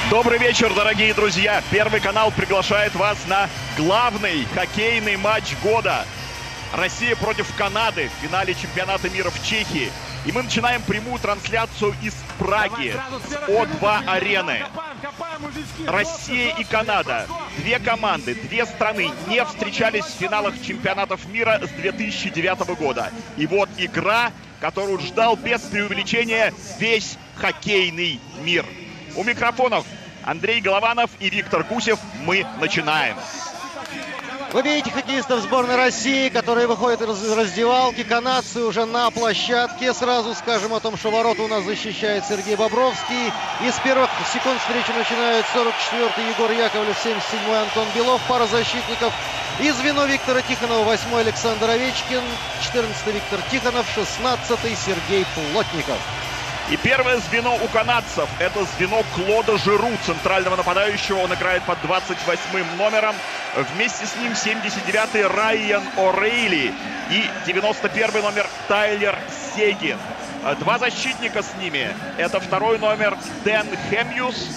Добрый вечер, дорогие друзья! Первый канал приглашает вас на главный хоккейный матч года. Россия против Канады в финале чемпионата мира в Чехии. И мы начинаем прямую трансляцию из Праги с О2-арены. Россия и Канада. Две команды, две страны не встречались в финалах чемпионатов мира с 2009 года. И вот игра, которую ждал без преувеличения весь хоккейный мир. У микрофонов Андрей Голованов и Виктор Гусев. Мы начинаем. Вы видите хоккеистов сборной России, которые выходят из раздевалки. Канадцы уже на площадке. Сразу скажем о том, что ворота у нас защищает Сергей Бобровский. И с первых секунд встречи начинают 44-й Егор Яковлев, 77-й Антон Белов. Пара защитников. И звено Виктора Тихонова, 8-й Александр Овечкин, 14-й Виктор Тихонов, 16-й Сергей Плотников. И первое звено у канадцев – это звено Клода Жиру, центрального нападающего. Он играет под 28-м номером. Вместе с ним 79-й Райан О'Рейли и 91-й номер Тайлер Сегин. Два защитника с ними – это второй номер Дэн Хемьюс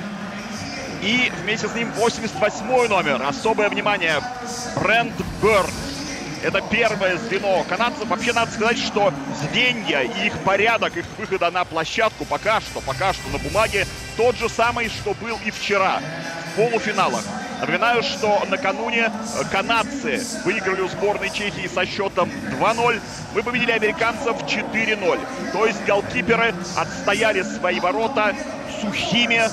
и вместе с ним 88-й номер. Особое внимание – Брент Бёрд. Это первое звено канадцев. Вообще надо сказать, что звенья и их порядок, их выхода на площадку пока что на бумаге тот же самый, что был и вчера в полуфиналах. Напоминаю, что накануне канадцы выиграли у сборной Чехии со счетом 2-0. Мы победили американцев 4-0. То есть голкиперы отстояли свои ворота сухими.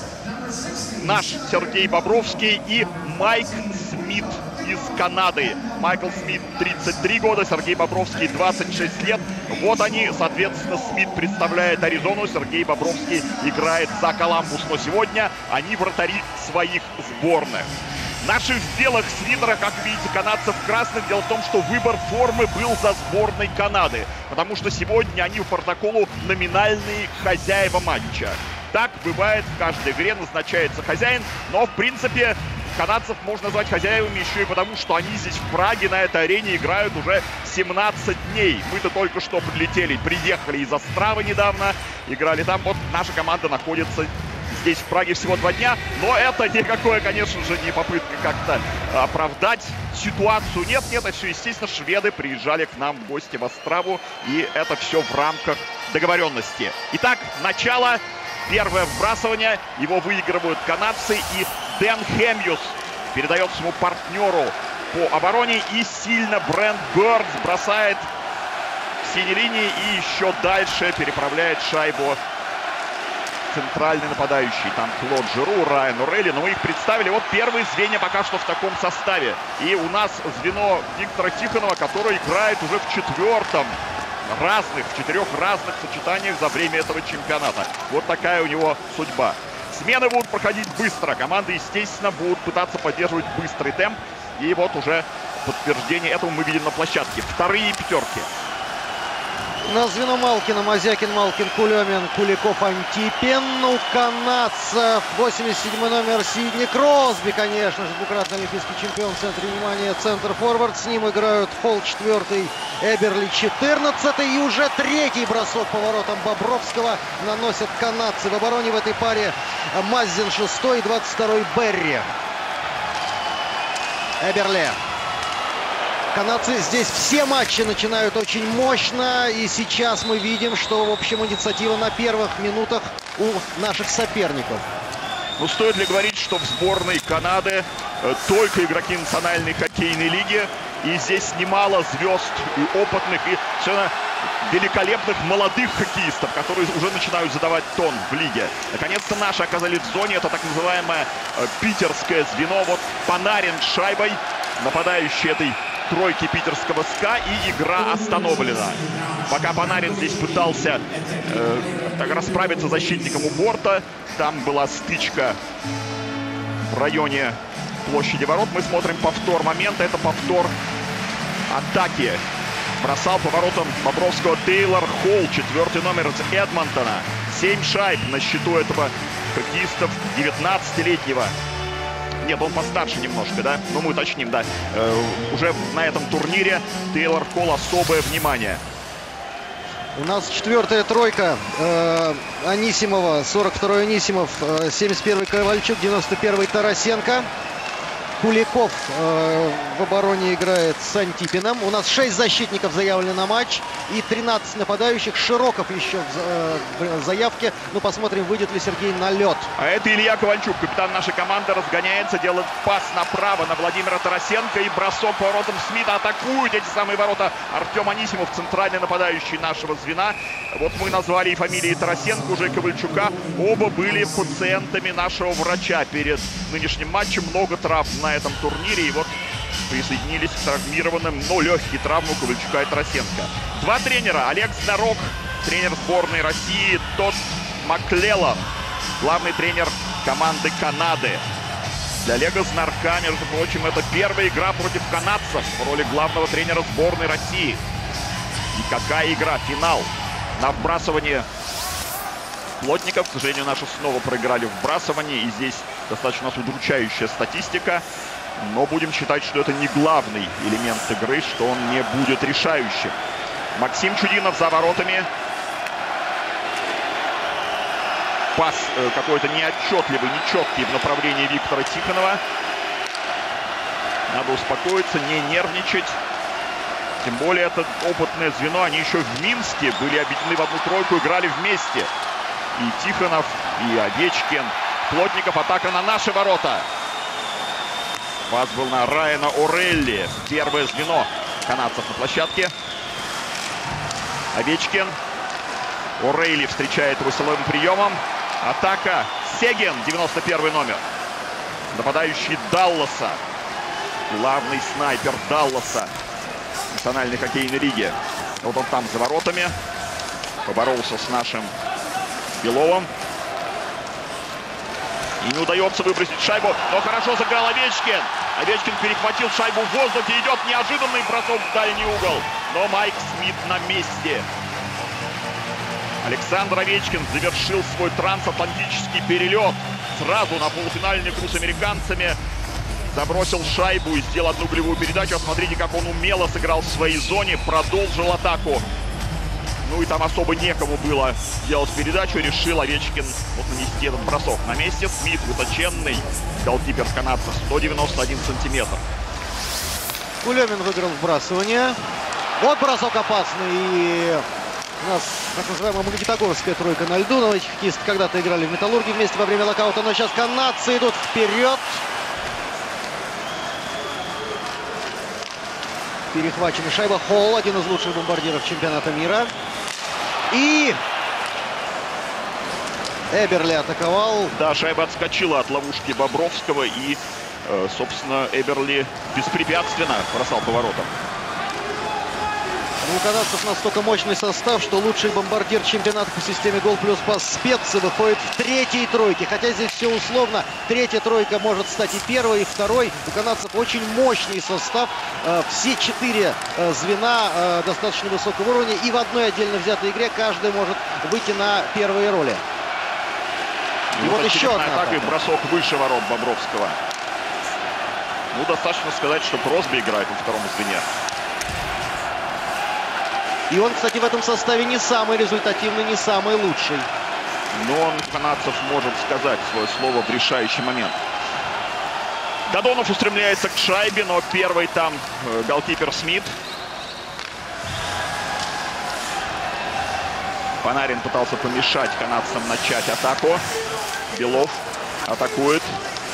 Наш Сергей Бобровский и Майк Смит из Канады. Майкл Смит 33 года, Сергей Бобровский 26 лет. Вот они, соответственно, Смит представляет Аризону, Сергей Бобровский играет за Коламбус. Но сегодня они вратари своих сборных. Наши в белых свитерах, как видите, канадцев в красных. Дело в том, что выбор формы был за сборной Канады. Потому что сегодня они по протоколу номинальные хозяева матча. Так бывает, в каждой игре назначается хозяин, но в принципе канадцев можно назвать хозяевами еще и потому, что они здесь в Праге на этой арене играют уже 17 дней. Мы-то только что приехали из Островы недавно, играли там. Вот наша команда находится здесь в Праге всего 2 дня, но это никакое, конечно же, не попытка как-то оправдать ситуацию. Нет, это все, естественно, шведы приезжали к нам в гости в Острову, и это все в рамках договоренности. Итак, начало. Первое вбрасывание, его выигрывают канадцы, и Дэн Хемьюс передает своему партнеру по обороне, и сильно Брент Бёрд бросает к синей линии и еще дальше переправляет шайбу центральный нападающий. Там Клод Жиру, Райан О'Рейли, но мы их представили. Вот первые звенья пока что в таком составе. И у нас звено Виктора Тихонова, который играет уже в 4-м. В 4 разных сочетаниях за время этого чемпионата. Вот такая у него судьба. Смены будут проходить быстро. Команды, естественно, будут пытаться поддерживать быстрый темп. И вот уже подтверждение этого мы видим на площадке. Вторые пятерки. На звено Малкина, Мазякин, Малкин, Кулемин, Куликов, Антипин. У канадцев 87-й номер Сидни Кросби, конечно же, двукратный олимпийский чемпион в центре внимания, центр-форвард. С ним играют Холл 4-й, Эберли 14-й. И уже третий бросок по воротам Бобровского наносят канадцы. В обороне в этой паре Маззин 6-й, 22-й Берри. Эберли. Канадцы здесь все матчи начинают очень мощно. И сейчас мы видим, что, в общем, инициатива на первых минутах у наших соперников. Ну, стоит ли говорить, что в сборной Канады только игроки национальной хоккейной лиги. И здесь немало звезд и опытных, и совершенно великолепных молодых хоккеистов, которые уже начинают задавать тон в лиге. Наконец-то наши оказались в зоне. Это так называемое питерское звено. Вот Панарин с шайбой, нападающий этой тройки питерского СКА, и игра остановлена. Пока Панарин здесь пытался расправиться с защитником у борта, там была стычка в районе площади ворот. Мы смотрим повтор момента. Это повтор атаки. Бросал по воротам Бобровского Тейлор Холл, 4-й номер из Эдмонтона. 7 шайб на счету этого хоккеиста 19-летнего. Нет, он постарше немножко, да? Но мы уточним, да. Уже на этом турнире Тейлор Холл особое внимание. У нас четвертая тройка. Анисимова, 42-й Анисимов, 71-й Ковальчук, 91-й Тарасенко. Куликов в обороне играет с Антипиным. У нас 6 защитников заявлено на матч и 13 нападающих. Широков еще в заявке. Ну, посмотрим, выйдет ли Сергей на лед. А это Илья Ковальчук, капитан нашей команды, разгоняется, делает пас направо на Владимира Тарасенко и бросок по воротам Смита. Атакуют эти самые ворота Артем Анисимов, центральный нападающий нашего звена. Вот мы назвали и фамилии Тарасенко, уже и Ковальчука. Оба были пациентами нашего врача перед нынешним матчем. Много травм на этом турнире. И вот присоединились к травмированным, но легкие травмы Ковальчука и Тарасенко. Два тренера. Олег Знарок, тренер сборной России. Тодд Маклеллан, главный тренер команды Канады. Для Олега Знарка, между прочим, это первая игра против канадцев в роли главного тренера сборной России. И какая игра, финал. На вбрасывание Плотников, к сожалению, наши снова проиграли в вбрасывании. И здесь достаточно удручающая статистика. Но будем считать, что это не главный элемент игры, что он не будет решающим. Максим Чудинов за воротами. Пас какой-то неотчетливый, нечеткий в направлении Виктора Тихонова. Надо успокоиться, не нервничать. Тем более это опытное звено. Они еще в Минске были объединены в одну тройку, играли вместе. И Тихонов, и Овечкин. Плотников, атака на наши ворота. Пас был на Райана Орелли. Первое звено канадцев на площадке. Овечкин. Орелли встречает его силовым приемом. Атака. Сегин, 91 номер. Нападающий Далласа. Главный снайпер Далласа национальной хоккейной лиги. Вот он там за воротами. Поборолся с нашим Беловым. И не удается выбросить шайбу. Но хорошо сыграл Овечкин. Овечкин перехватил шайбу в воздухе. Идет неожиданный бросок в дальний угол. Но Майк Смит на месте. Александр Овечкин завершил свой трансатлантический перелет. Сразу на полуфинальную игру с американцами. Забросил шайбу и сделал одну голевую передачу. Смотрите, как он умело сыграл в своей зоне. Продолжил атаку. Ну и там особо некому было делать передачу. Решил Овечкин вот нанести этот бросок. На месте Смит, высоченный голкипер канадцев, 191 сантиметр. Кулемин выиграл вбрасывание. Вот бросок опасный. И у нас так называемая магнитогорская тройка на льду. Но эти хоккеисты когда-то играли в Металлурге вместе во время локаута. Но сейчас канадцы идут вперед. Перехвачена шайба. Холл, один из лучших бомбардиров чемпионата мира. И Эберли атаковал. Да, шайба отскочила от ловушки Бобровского. И, собственно, Эберли беспрепятственно бросал по воротам. У канадцев настолько мощный состав, что лучший бомбардир чемпионата по системе гол плюс пас Спецы выходит в третьей тройке. Хотя здесь все условно. Третья тройка может стать и первой, и второй. У канадцев очень мощный состав. Все 4 звена достаточно высокого уровня. И в одной отдельно взятой игре каждый может выйти на первые роли. И вот еще одна атака. И бросок выше ворот Бобровского. Ну, достаточно сказать, что Кросби играет во втором звене. И он, кстати, в этом составе не самый результативный, не самый лучший. Но он, канадцев, может сказать свое слово в решающий момент. Додонов устремляется к шайбе, но первый там голкипер Смит. Панарин пытался помешать канадцам начать атаку. Белов атакует.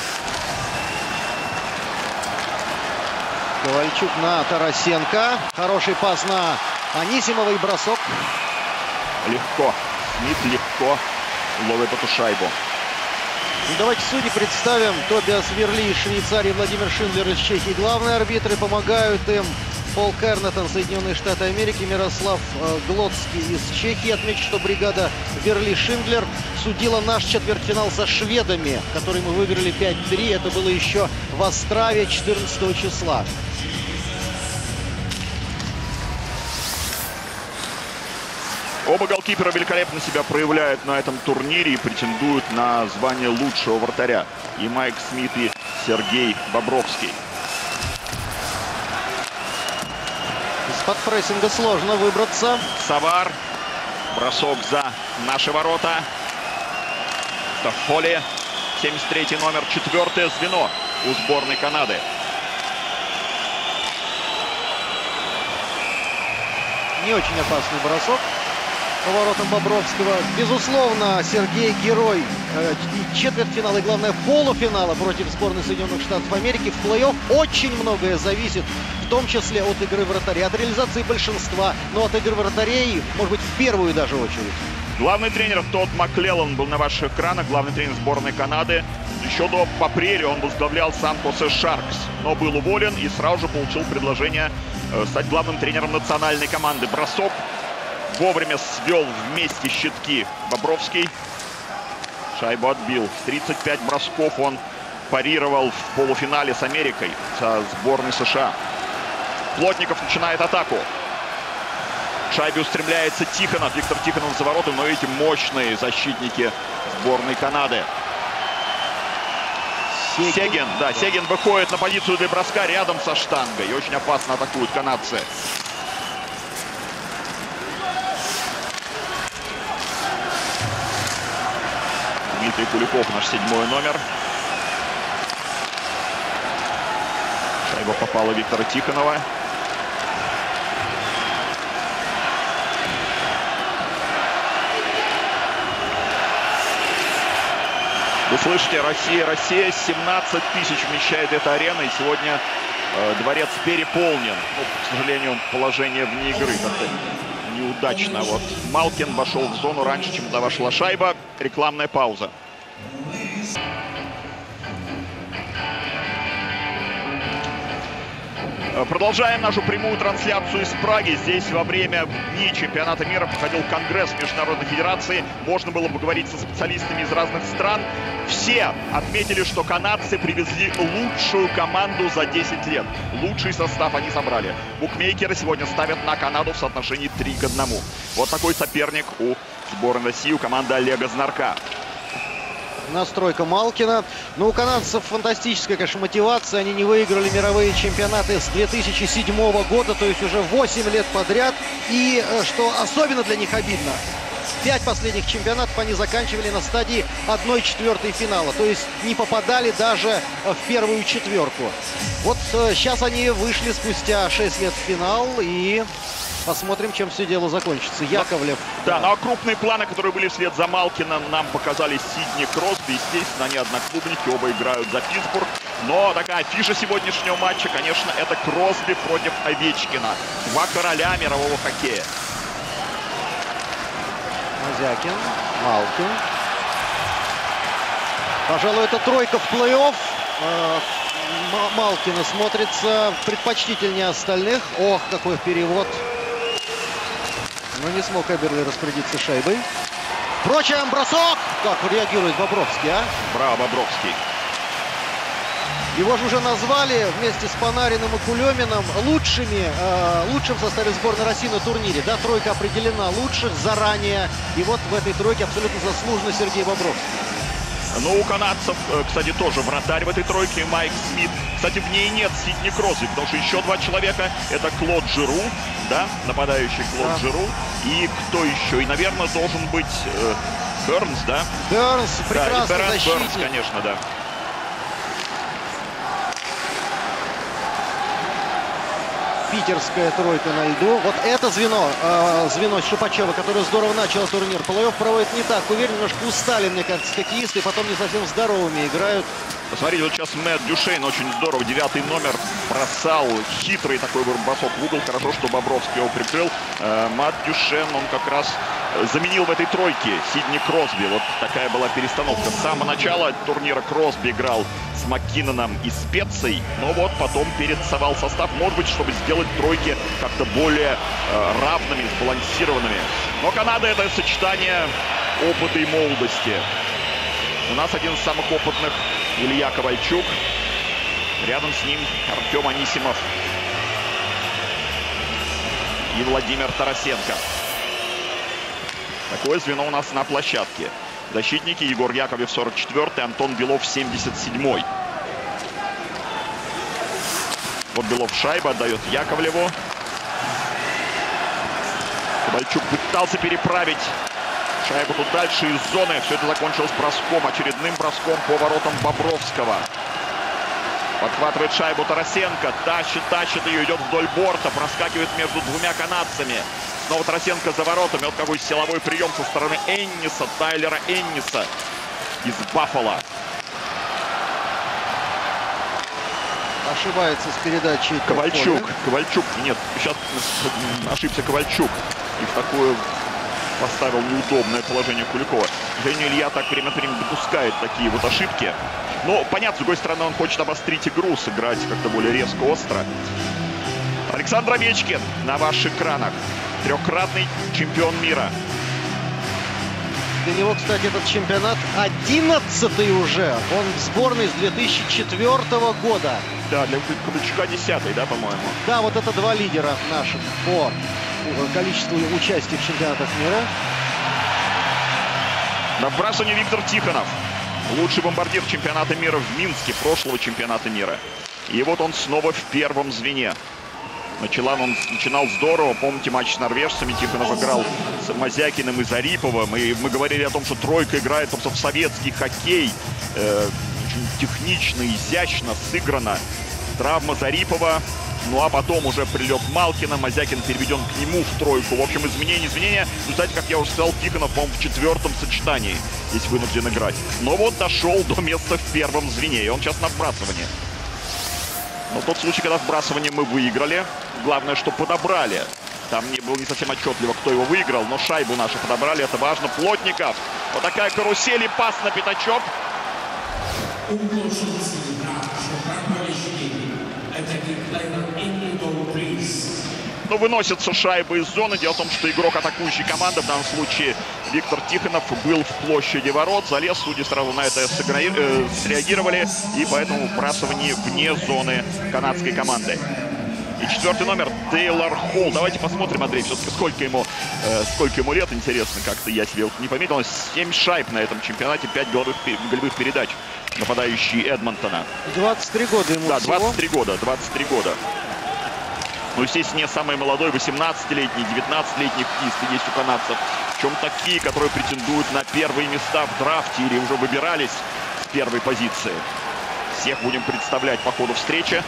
Ковальчук на Тарасенко. Хороший пас на Анисимова и бросок. Легко. Смит легко ловит эту шайбу. Давайте судьи представим. Тобиас Верли из Швейцарии, Владимир Шиндлер из Чехии. Главные арбитры, помогают им Пол Кернетон, Соединенные Штаты Америки, Мирослав Глоцкий из Чехии. Отмечу, что бригада Верли-Шиндлер судила наш четвертьфинал со шведами, который мы выиграли 5-3. Это было еще в Острове 14 числа. Оба голкипера великолепно себя проявляют на этом турнире и претендуют на звание лучшего вратаря. И Майк Смит, и Сергей Бобровский. Из-под прессинга сложно выбраться. Савар Бросок за наши ворота. Тоффоли, 73-й номер, 4-е звено у сборной Канады. Не очень опасный бросок по воротам Бобровского. Безусловно, Сергей герой четвертьфинала и, главное, полуфинала против сборной Соединенных Штатов Америки. В плей-офф очень многое зависит, в том числе от игры вратарей, от реализации большинства, но от игры вратарей, может быть, в первую даже очередь. Главный тренер Тодд Маклеллан был на ваших экранах, главный тренер сборной Канады. Еще до апреля он возглавлял Сан-Хосе Шаркс, но был уволен и сразу же получил предложение стать главным тренером национальной команды. Бросок вовремя свел вместе щитки Бобровский. Шайбу отбил. С 35 бросков он парировал в полуфинале с Америкой, со сборной США. Плотников начинает атаку. К шайбе устремляется Тихонов. Виктор Тихонов за воротами, но эти мощные защитники сборной Канады. Сегин, да, Сегин выходит на позицию для броска рядом со штангой. И очень опасно атакуют канадцы. Дмитрий Куликов, наш 7-й номер. Шайба попала Виктора Тихонова. Вы слышите, Россия, Россия, 17 тысяч вмещает эта арена, и сегодня дворец переполнен. Ну, к сожалению, положение вне игры как-то неудачно. Вот Малкин вошел в зону раньше, чем туда вошла шайба. Рекламная пауза. Продолжаем нашу прямую трансляцию из Праги. Здесь во время дней чемпионата мира проходил конгресс Международной Федерации. Можно было поговорить со специалистами из разных стран. Все отметили, что канадцы привезли лучшую команду за 10 лет. Лучший состав они собрали. Букмекеры сегодня ставят на Канаду в соотношении 3-1. Вот такой соперник у сборной России, у команды Олега Знарка. Настройка Малкина. Но у канадцев фантастическая, конечно, мотивация. Они не выиграли мировые чемпионаты с 2007 года, то есть уже 8 лет подряд. И, что особенно для них обидно, 5 последних чемпионатов они заканчивали на стадии 1/4 финала. То есть не попадали даже в первую четверку. Вот сейчас они вышли спустя 6 лет в финал и... посмотрим, чем все дело закончится. Яковлев. Да, ну а крупные планы, которые были вслед за Малкиным, нам показали Сидни Кросби. Естественно, они одноклубники, оба играют за Питтсбург. Но такая фиша сегодняшнего матча, конечно, это Кросби против Овечкина. Два короля мирового хоккея. Мазякин, Малкин. Пожалуй, это тройка в плей-офф. Малкина смотрится предпочтительнее остальных. Ох, какой перевод. Но не смог Эберли распорядиться шайбой. Впрочем, бросок! Как реагирует Бобровский, а? Браво, Бобровский. Его же уже назвали вместе с Панариным и Кулеминым лучшим в составе сборной России на турнире. Да, тройка определена лучших заранее. И вот в этой тройке абсолютно заслуженно Сергей Бобровский. Но у канадцев, кстати, тоже вратарь в этой тройке, Майк Смит. Кстати, в ней нет Сидни Кросби, потому что еще два человека. Это Клод Жиру, да, нападающий Клод Жиру. И кто еще? И, наверное, должен быть Бернс, да? Бернс, прекрасный защитник. Бернс, конечно, да. Питерская тройка на льду. Вот это звено Шипачева, которое здорово начало турнир. Плей-офф проводит не так уверенно, немножко устали, мне кажется, хоккеисты, и потом не совсем здоровыми играют. Посмотрите, вот сейчас Мэтт Дюшейн очень здорово, 9-й номер, бросал хитрый такой бросок в угол. Хорошо, что Бобровский его прикрыл. Мэтт Дюшейн, он как раз заменил в этой тройке Сидни Кросби. Вот такая была перестановка. С самого начала турнира Кросби играл с Маккиноном и Специей, но вот потом перетасовал состав, может быть, чтобы сделать тройки как-то более равными, сбалансированными. Но Канада — это сочетание опыта и молодости. У нас один из самых опытных — Илья Ковальчук. Рядом с ним Артем Анисимов и Владимир Тарасенко. Такое звено у нас на площадке. Защитники: Егор Яковлев 44-й, Антон Белов 77-й. Вот Белов шайба отдает Яковлеву. Ковальчук пытался переправить шайбу тут дальше из зоны. Все это закончилось броском, очередным броском по воротам Бобровского. Подхватывает шайбу Тарасенко, тащит ее, идет вдоль борта, проскакивает между двумя канадцами. Снова Тарасенко за воротами. Вот какой силовой прием со стороны Энниса, Тайлера Энниса из Баффало. Ошибается с передачей Ковальчук. Нет, сейчас ошибся Ковальчук. И в такое поставил неудобное положение Куликова. Женя Илья так время от времени допускает такие вот ошибки. Но, понятно, с другой стороны, он хочет обострить игру, сыграть как-то более резко, остро. Александр Овечкин на ваших экранах. Трехкратный чемпион мира. Для него, кстати, этот чемпионат 11-й уже. Он в сборной с 2004 года. Да, для Ковальчука 10-й, да, по-моему? Да, вот это два лидера наших по количеству участий в чемпионатах мира. На вбрасывании Виктор Тихонов. Лучший бомбардир чемпионата мира в Минске, прошлого чемпионата мира. И вот он снова в первом звене. Начинал здорово. Помните матч с норвежцами? Тихонов играл с Мазякиным и Зариповым. И мы говорили о том, что тройка играет просто в советский хоккей. Очень технично, изящно, сыграно. Травма Зарипова. Ну а потом уже прилет Малкина. Мазякин переведен к нему в тройку. В общем, изменения. Ну, кстати, как я уже сказал, Тихонов, по-моему, в 4-м сочетании здесь вынужден играть. Но вот дошел до места в первом звене. И он сейчас на вбрасывании. Но тот случай, когда вбрасывание мы выиграли. Главное, что подобрали. Там было не совсем отчетливо, кто его выиграл. Но шайбу нашу подобрали. Это важно. Плотников. Вот такая карусель и пас на пятачок. Но выносится шайба из зоны. Дело в том, что игрок атакующей команды, в данном случае Виктор Тихонов, был в площади ворот. Залез, судьи сразу на это среагировали. И поэтому вбрасывание вне зоны канадской команды. И 4-й номер Тейлор Холл. Давайте посмотрим, Андрей, все-таки сколько ему лет, интересно. Как-то я себе не пометил. 7 шайб на этом чемпионате, 5 голевых передач. Нападающий Эдмонтона. 23 года ему Да, всего. 23 года. Ну, естественно, не самый молодой, 18-летний, 19-летний хоккеисты есть у канадцев. Причем такие, которые претендуют на первые места в драфте или уже выбирались с первой позиции. Всех будем представлять по ходу встречи.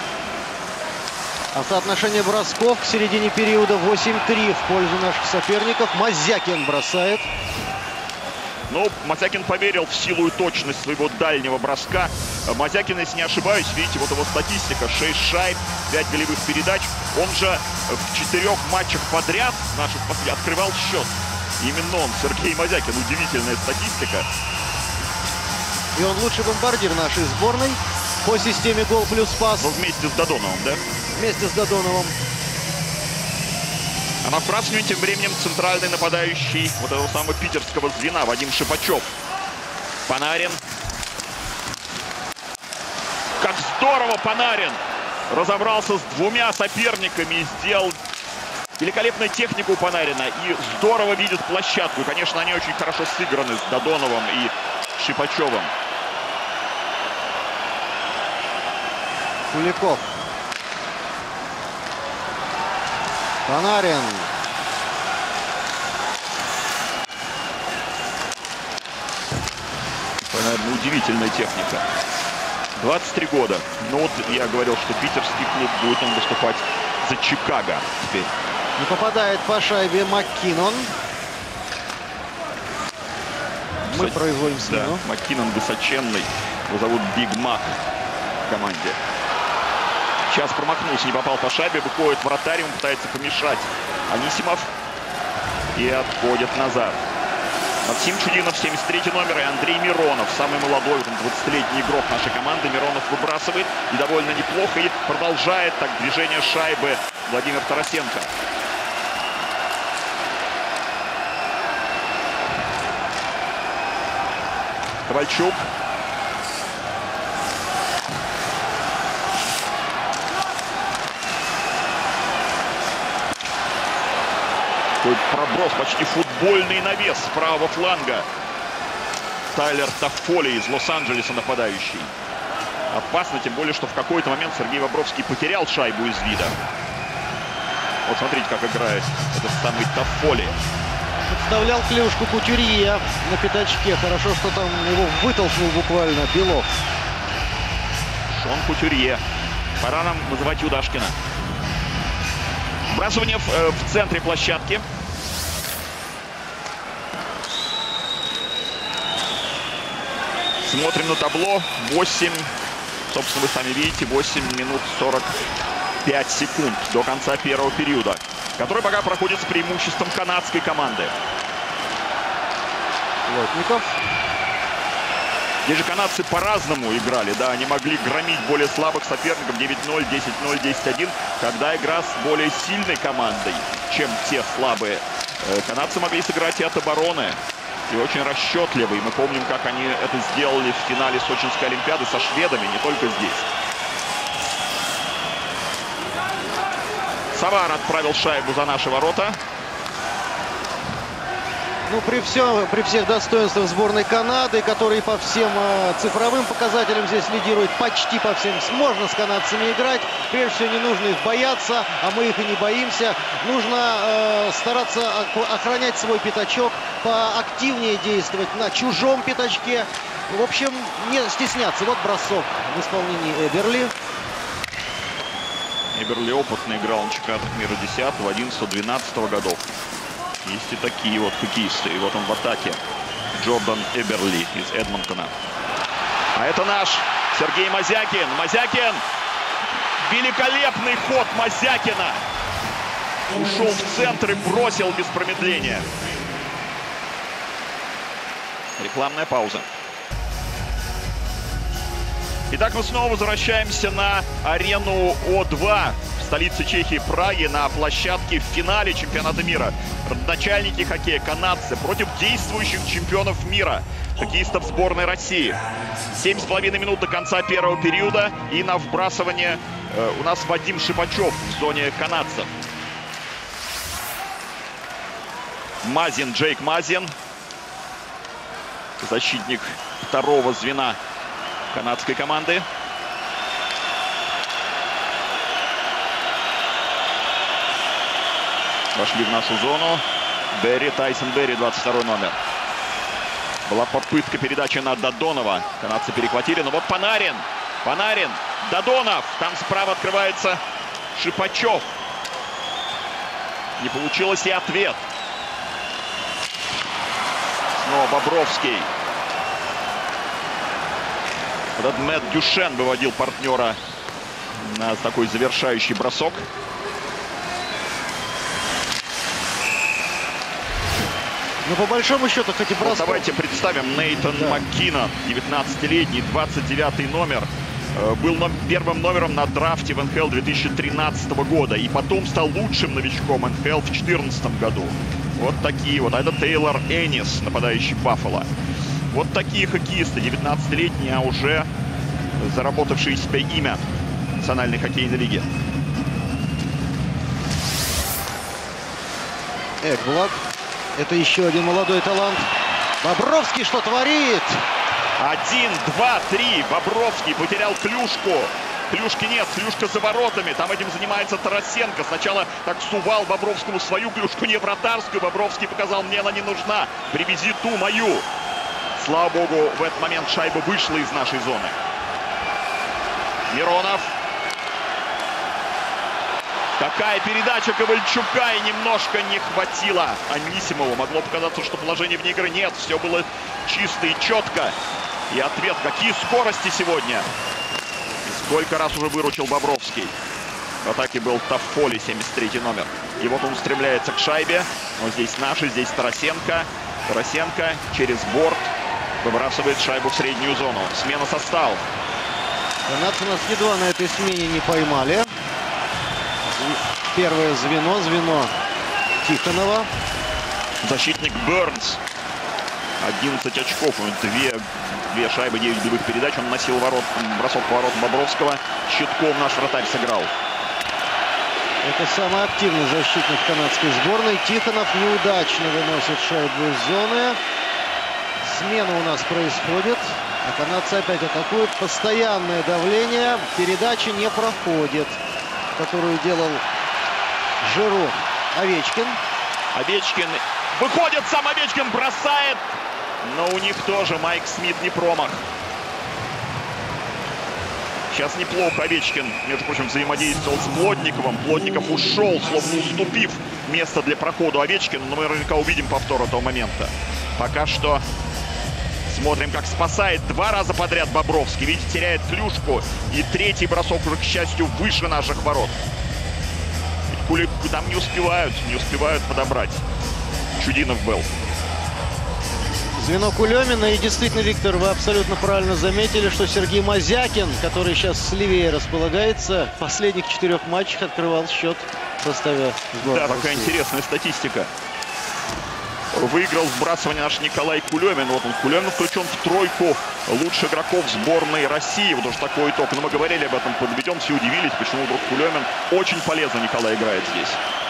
А соотношение бросков к середине периода 8-3 в пользу наших соперников. Мазякин бросает. Ну, Мазякин поверил в силу и точность своего дальнего броска. Мазякин, если не ошибаюсь, видите, вот его статистика. 6 шайб, 5 голевых передач. Он же в 4 матчах подряд наших открывал счет. Именно он, Сергей Мазякин. Удивительная статистика. И он лучший бомбардир нашей сборной по системе гол плюс пас. Ну, вместе с Додоновым, да? Вместе с Додоновым. А на вбрасывании тем временем центральный нападающий вот этого самого питерского звена Вадим Шипачев. Панарин. Как здорово Панарин разобрался с двумя соперниками и сделал великолепную технику у Панарина. И здорово видит площадку. И, конечно, они очень хорошо сыграны с Додоновым и Шипачевым. Куликов. Панарин. Наверное, удивительная техника. 23 года. Но вот я говорил, что питерский клуб будет он выступать за Чикаго теперь. Не попадает по шайбе Маккинон. Мы производим смену. Да, Маккинон высоченный. Его зовут Биг Мак в команде. Сейчас промахнулся, не попал по шайбе. Выходит вратарь, ему пытается помешать Анисимов. И отходит назад. Максим Чудинов, 73 номер, и Андрей Миронов, самый молодой, 20-летний игрок нашей команды. Миронов выбрасывает, и довольно неплохо, и продолжает так движение шайбы Владимир Тарасенко. Ковальчук. Такой проброс, почти футбольный навес с правого фланга. Тайлер Тоффоли из Лос-Анджелеса нападающий. Опасно, тем более, что в какой-то момент Сергей Бобровский потерял шайбу из вида. Вот смотрите, как играет этот самый Тоффоли. Подставлял клюшку Кутюрье на пятачке. Хорошо, что там его вытолкнул буквально Белов. Шон Кутюрье. Пора нам вызывать Юдашкина. Вбрасывание в центре площадки. Смотрим на табло. 8, собственно, вы сами видите, 8 минут 45 секунд до конца первого периода, который пока проходит с преимуществом канадской команды. Плотников. Здесь же канадцы по-разному играли, да, они могли громить более слабых соперников 9-0, 10-0, 10-1, когда игра с более сильной командой, чем те слабые. Канадцы могли сыграть и от обороны, и очень расчетливые. Мы помним, как они это сделали в финале Сочинской Олимпиады со шведами, не только здесь. Савар отправил шайбу за наши ворота. Ну, при всех достоинствах сборной Канады, которые по всем цифровым показателям здесь лидирует, почти по всем, можно с канадцами играть. Прежде всего, не нужно их бояться, а мы их и не боимся. Нужно стараться охранять свой пятачок, поактивнее действовать на чужом пятачке. В общем, не стесняться. Вот бросок в исполнении Эберли. Эберли опытно играл на чемпионатах мира 10-го, 11-го, 12-го годов. Есть и такие вот хоккеисты. И вот он в атаке. Джордан Эберли из Эдмонтона. А это наш Сергей Мазякин. Мазякин! Великолепный ход Мазякина! Ушел в центр и бросил без промедления. Рекламная пауза. Итак, мы снова возвращаемся на арену О2 в столице Чехии, Праге, на площадке в финале чемпионата мира. Родоначальники хоккея, канадцы, против действующих чемпионов мира, хоккеистов сборной России. 7,5 минут до конца первого периода. И на вбрасывание у нас Вадим Шипачев в зоне канадцев. Мазин, Джейк Мазин. Защитник второго звена канадской команды. Вошли в нашу зону. Берри, Тайсон Берри, 22 номер. Была попытка передачи на Додонова. Канадцы перехватили. Но вот Панарин. Панарин. Додонов. Там справа открывается Шипачев. Не получилось и ответ. Снова Бобровский. Этот Мэтт Дюшен выводил партнера на такой завершающий бросок. Ну, по большому счету, хоть и бросок. Вот давайте представим. Нейтан Маккинон, 19-летний, 29-й номер. Был первым номером на драфте в НХЛ 2013 года. И потом стал лучшим новичком НХЛ в 2014 году. Вот такие вот. А это Тейлор Эннис, нападающий Баффало. Вот такие хоккеисты, 19-летние, а уже заработавшие себе имя в Национальной хоккейной лиге. Экблад. Это еще один молодой талант. Бобровский что творит? 1, 2, 3. Бобровский потерял клюшку. Клюшки нет, клюшка за воротами. Там этим занимается Тарасенко. Сначала так сувал Бобровскому свою клюшку, не вратарскую. Бобровский показал: мне она не нужна. Привези ту мою. Слава богу, в этот момент шайба вышла из нашей зоны. Миронов. Такая передача Ковальчука, и немножко не хватило Анисимову. Могло показаться, что положение вне игры. Нет, все было чисто и четко. И ответ: какие скорости сегодня. И сколько раз уже выручил Бобровский. В атаке был Тоффоли, 73-й номер. И вот он устремляется к шайбе. Но здесь наши, здесь Тарасенко. Тарасенко через борт выбрасывает шайбу в среднюю зону. Смена состава. Канадцы нас едва на этой смене не поймали. Первое звено Тихонова. Защитник Бернс. 11 очков. Две шайбы, 9 голевых передач. Он носил бросок по воротам Бобровского. Щитком наш вратарь сыграл. Это самый активный защитник канадской сборной. Тихонов неудачно выносит шайбу из зоны. Смена у нас происходит. А канадцы опять атакуют. Постоянное давление. Передача не проходит, которую делал Жиру. Овечкин. Овечкин. Выходит сам Овечкин, бросает. Но у них тоже Майк Смит не промах. Сейчас неплохо Овечкин, между прочим, взаимодействовал с Плотниковым. Плотников ушел, словно уступив место для прохода Овечкину. Но мы наверняка увидим повтор этого момента. Пока что смотрим, как спасает 2 раза подряд Бобровский. Видите, теряет клюшку. И третий бросок уже, к счастью, выше наших ворот. Кулик там не успевают подобрать. Чудинов был. Звено Кулемина. И действительно, Виктор, вы абсолютно правильно заметили, что Сергей Мазякин, который сейчас левее располагается, в последних 4 матчах открывал счет в составе сборной. Да, такая интересная статистика. Выиграл сбрасывание наш Николай Кулемин. Вот он, Кулемин включен в тройку лучших игроков сборной России. Вот уж такой итог. Но мы говорили об этом, подведем, все удивились, почему вдруг Кулемин. Очень полезно Николай играет здесь.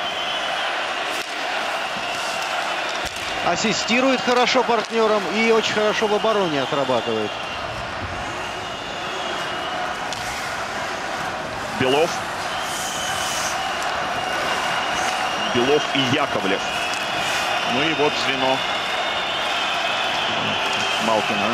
Ассистирует хорошо партнерам и очень хорошо в обороне отрабатывает. Белов. Белов и Яковлев. Ну и вот звено Малкина.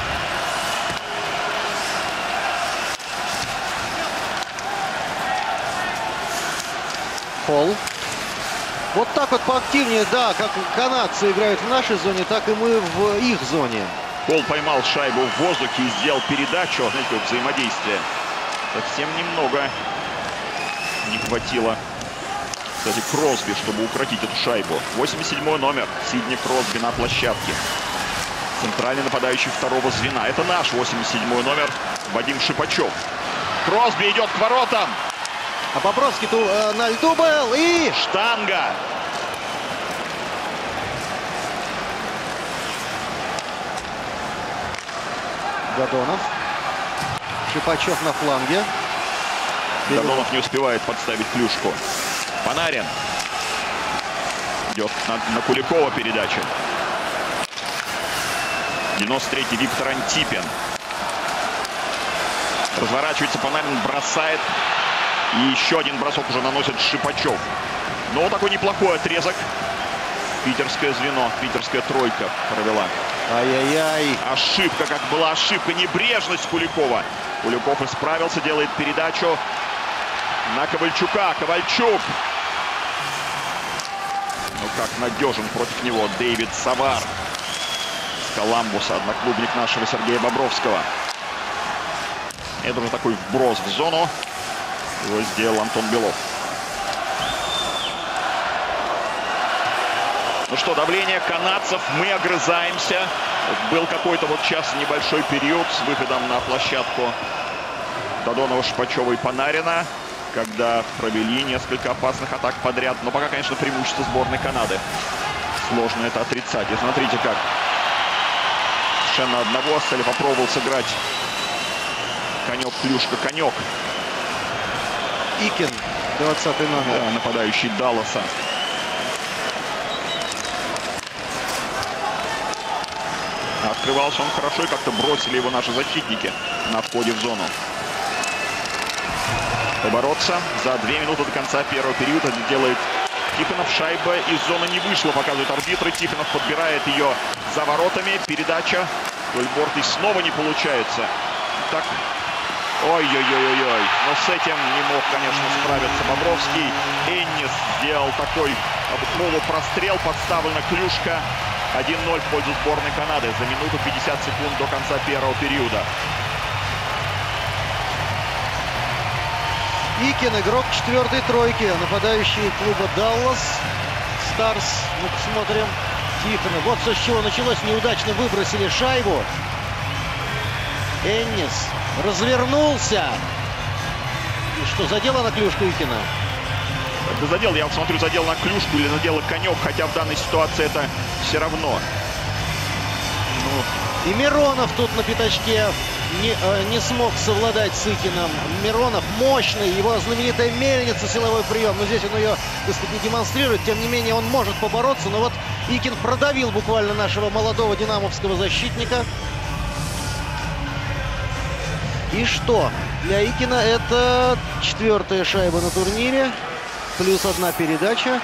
Холл. Вот так вот поактивнее, да, как канадцы играют в нашей зоне, так и мы в их зоне. Холл поймал шайбу в воздухе и сделал передачу. Знаете, как взаимодействие. Совсем немного не хватило, кстати, Кросби, чтобы укротить эту шайбу. 87-й номер Сидни Кросби на площадке. Центральный нападающий второго звена. Это наш 87-й номер Вадим Шипачев. Кросби идет к воротам. А Бобровский на льду был и... Штанга. Додонов. Шипачев на фланге. Додонов не успевает подставить клюшку. Панарин. Идет на Куликова передача. 93-й Виктор Антипин. Разворачивается Панарин, бросает. И еще один бросок уже наносит Шипачев. Но такой неплохой отрезок. Питерское звено, питерская тройка провела. Ай-яй-яй. Ошибка, как была ошибка, небрежность Куликова. Куликов исправился, делает передачу на Ковальчука. Ковальчук. Ну как надежен против него Дэвид Савар. С Коламбуса, одноклубник нашего Сергея Бобровского. Это уже такой вброс в зону. Его сделал Антон Белов. Ну что, давление канадцев. Мы огрызаемся. Был какой-то вот час небольшой период с выходом на площадку Додонова, Шипачева и Панарина, когда провели несколько опасных атак подряд. Но пока, конечно, преимущество сборной Канады. Сложно это отрицать. И смотрите, как совершенно одного стали попробовал сыграть конек, клюшка, конек. Икин, 20-й номер. Да, нападающий Далласа. Открывался он хорошо, и как-то бросили его наши защитники на входе в зону. Побороться за 2 минуты до конца первого периода делает Тихонов. Шайба из зоны не вышла, показывают арбитры. Тихонов подбирает ее за воротами. Передача. Гольборд, и снова не получается. Так. Ой-ой-ой-ой-ой. Но с этим не мог, конечно, справиться Бобровский. Эннис сделал такой полупрострел. Подставлена клюшка. 1-0 в пользу сборной Канады за минуту 50 секунд до конца первого периода. Икин, игрок 4-й тройки. Нападающий клуба Даллас Старс. Ну, посмотрим. Тихонов. Вот все с чего началось. Неудачно выбросили шайбу. Эннис развернулся. И что, задела на клюшку Икина? Да задел, я вот смотрю, задел на клюшку или задел конек, хотя в данной ситуации это все равно. И Миронов тут на пятачке не смог совладать с Икином. Миронов мощный, его знаменитая мельница, силовой прием. Но здесь он ее, так сказать, не демонстрирует. Тем не менее, он может побороться. Но вот Икин продавил буквально нашего молодого динамовского защитника. И что? Для Икина это 4-я шайба на турнире. плюс 1 передача.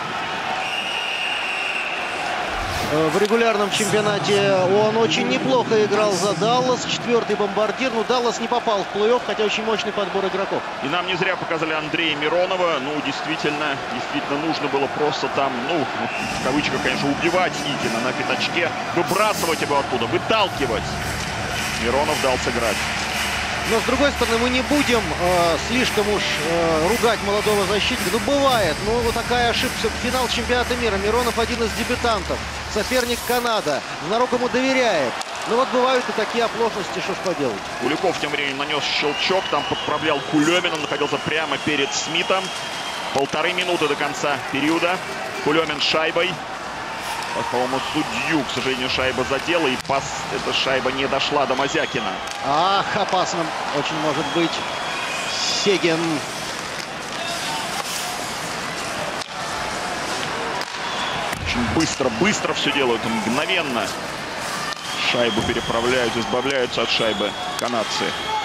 В регулярном чемпионате он очень неплохо играл за Даллас. 4-й бомбардир. Ну, Даллас не попал в плей-офф, хотя очень мощный подбор игроков. И нам не зря показали Андрея Миронова. Ну, действительно нужно было просто там, ну, в кавычках, конечно, убивать Никина на пятачке. Выбрасывать его оттуда, выталкивать. Миронов дал сыграть. Но, с другой стороны, мы не будем слишком уж ругать молодого защитника. Ну, бывает. Ну, вот такая ошибка. Финал чемпионата мира. Миронов один из дебютантов. Соперник Канада. Знарок ему доверяет. Ну, вот бывают и такие оплошности, что ж поделать. Куликов тем временем нанес щелчок. Там подправлял Кулемин. Он находился прямо перед Смитом. 1,5 минуты до конца периода. Кулемин шайбой. По-моему, судью, к сожалению, шайба задела. И пас, эта шайба не дошла до Мазякина. Ах, опасным очень может быть Сегин. Очень быстро все делают, мгновенно. Шайбу переправляют, избавляются от шайбы канадцы.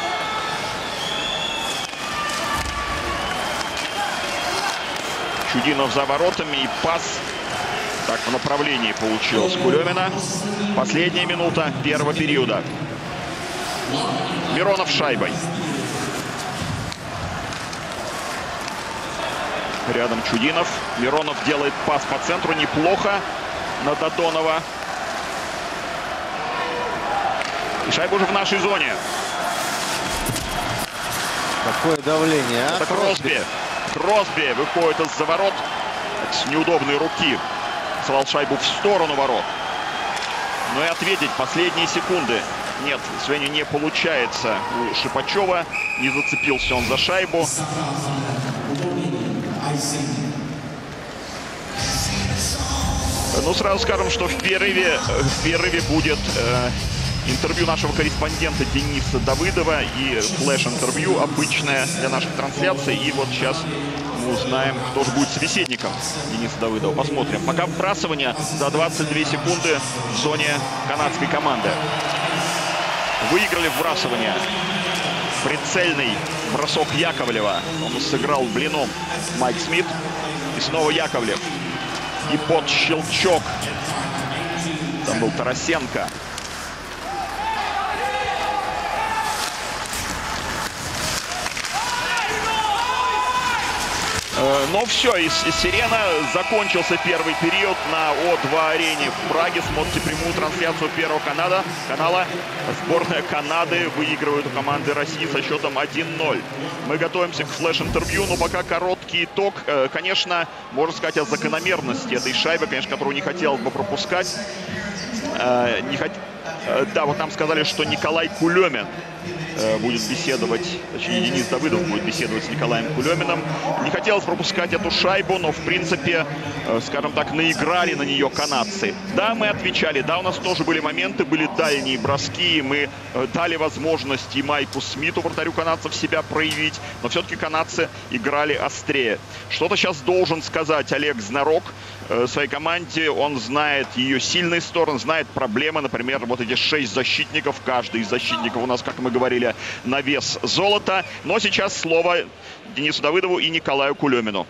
Чудинов за воротами и пас. Так, в направлении получилось Кулемина. Последняя минута первого периода. Миронов шайбой. Рядом Чудинов. Миронов делает пас по центру. Неплохо на Додонова. И шайба уже в нашей зоне. Какое давление, а? Это Кросби. Кросби выходит из-за ворот с неудобной руки. Совал шайбу в сторону ворот. Но и ответить последние секунды. Нет, к сожалению, не получается у Шипачева. Не зацепился он за шайбу. Ну, сразу скажем, что в перерыве будет интервью нашего корреспондента Дениса Давыдова и флеш-интервью обычное для наших трансляций. И вот сейчас мы узнаем, кто же будет собеседником Дениса Давыдова. Посмотрим. Пока вбрасывание за 22 секунды в зоне канадской команды. Выиграли вбрасывание. Прицельный бросок Яковлева. Он сыграл блином Майк Смит. И снова Яковлев. И под щелчок. Там был Тарасенко. Но все, из сирена. Закончился первый период на О2-арене в Праге. Смотрите прямую трансляцию первого канала. Сборная Канады выигрывает у команды России со счетом 1-0. Мы готовимся к флеш-интервью, но пока короткий итог. Конечно, можно сказать о закономерности этой шайбы, конечно, которую не хотелось бы пропускать. Да, вот нам сказали, что Николай Кулемин будет беседовать, точнее, Денис Давыдов будет беседовать с Николаем Кулеминым. Не хотелось пропускать эту шайбу, но, в принципе, скажем так, наиграли на нее канадцы. Да, мы отвечали, да, у нас тоже были моменты, были дальние броски, мы дали возможность и Майку Смиту, вратарю канадцев, себя проявить, но все-таки канадцы играли острее. Что-то сейчас должен сказать Олег Знарок своей команде. Он знает ее сильные стороны, знает проблемы. Например, вот эти 6 защитников. Каждый из защитников у нас, как мы говорили, на вес золота. Но сейчас слово Денису Давыдову и Николаю Кулемину.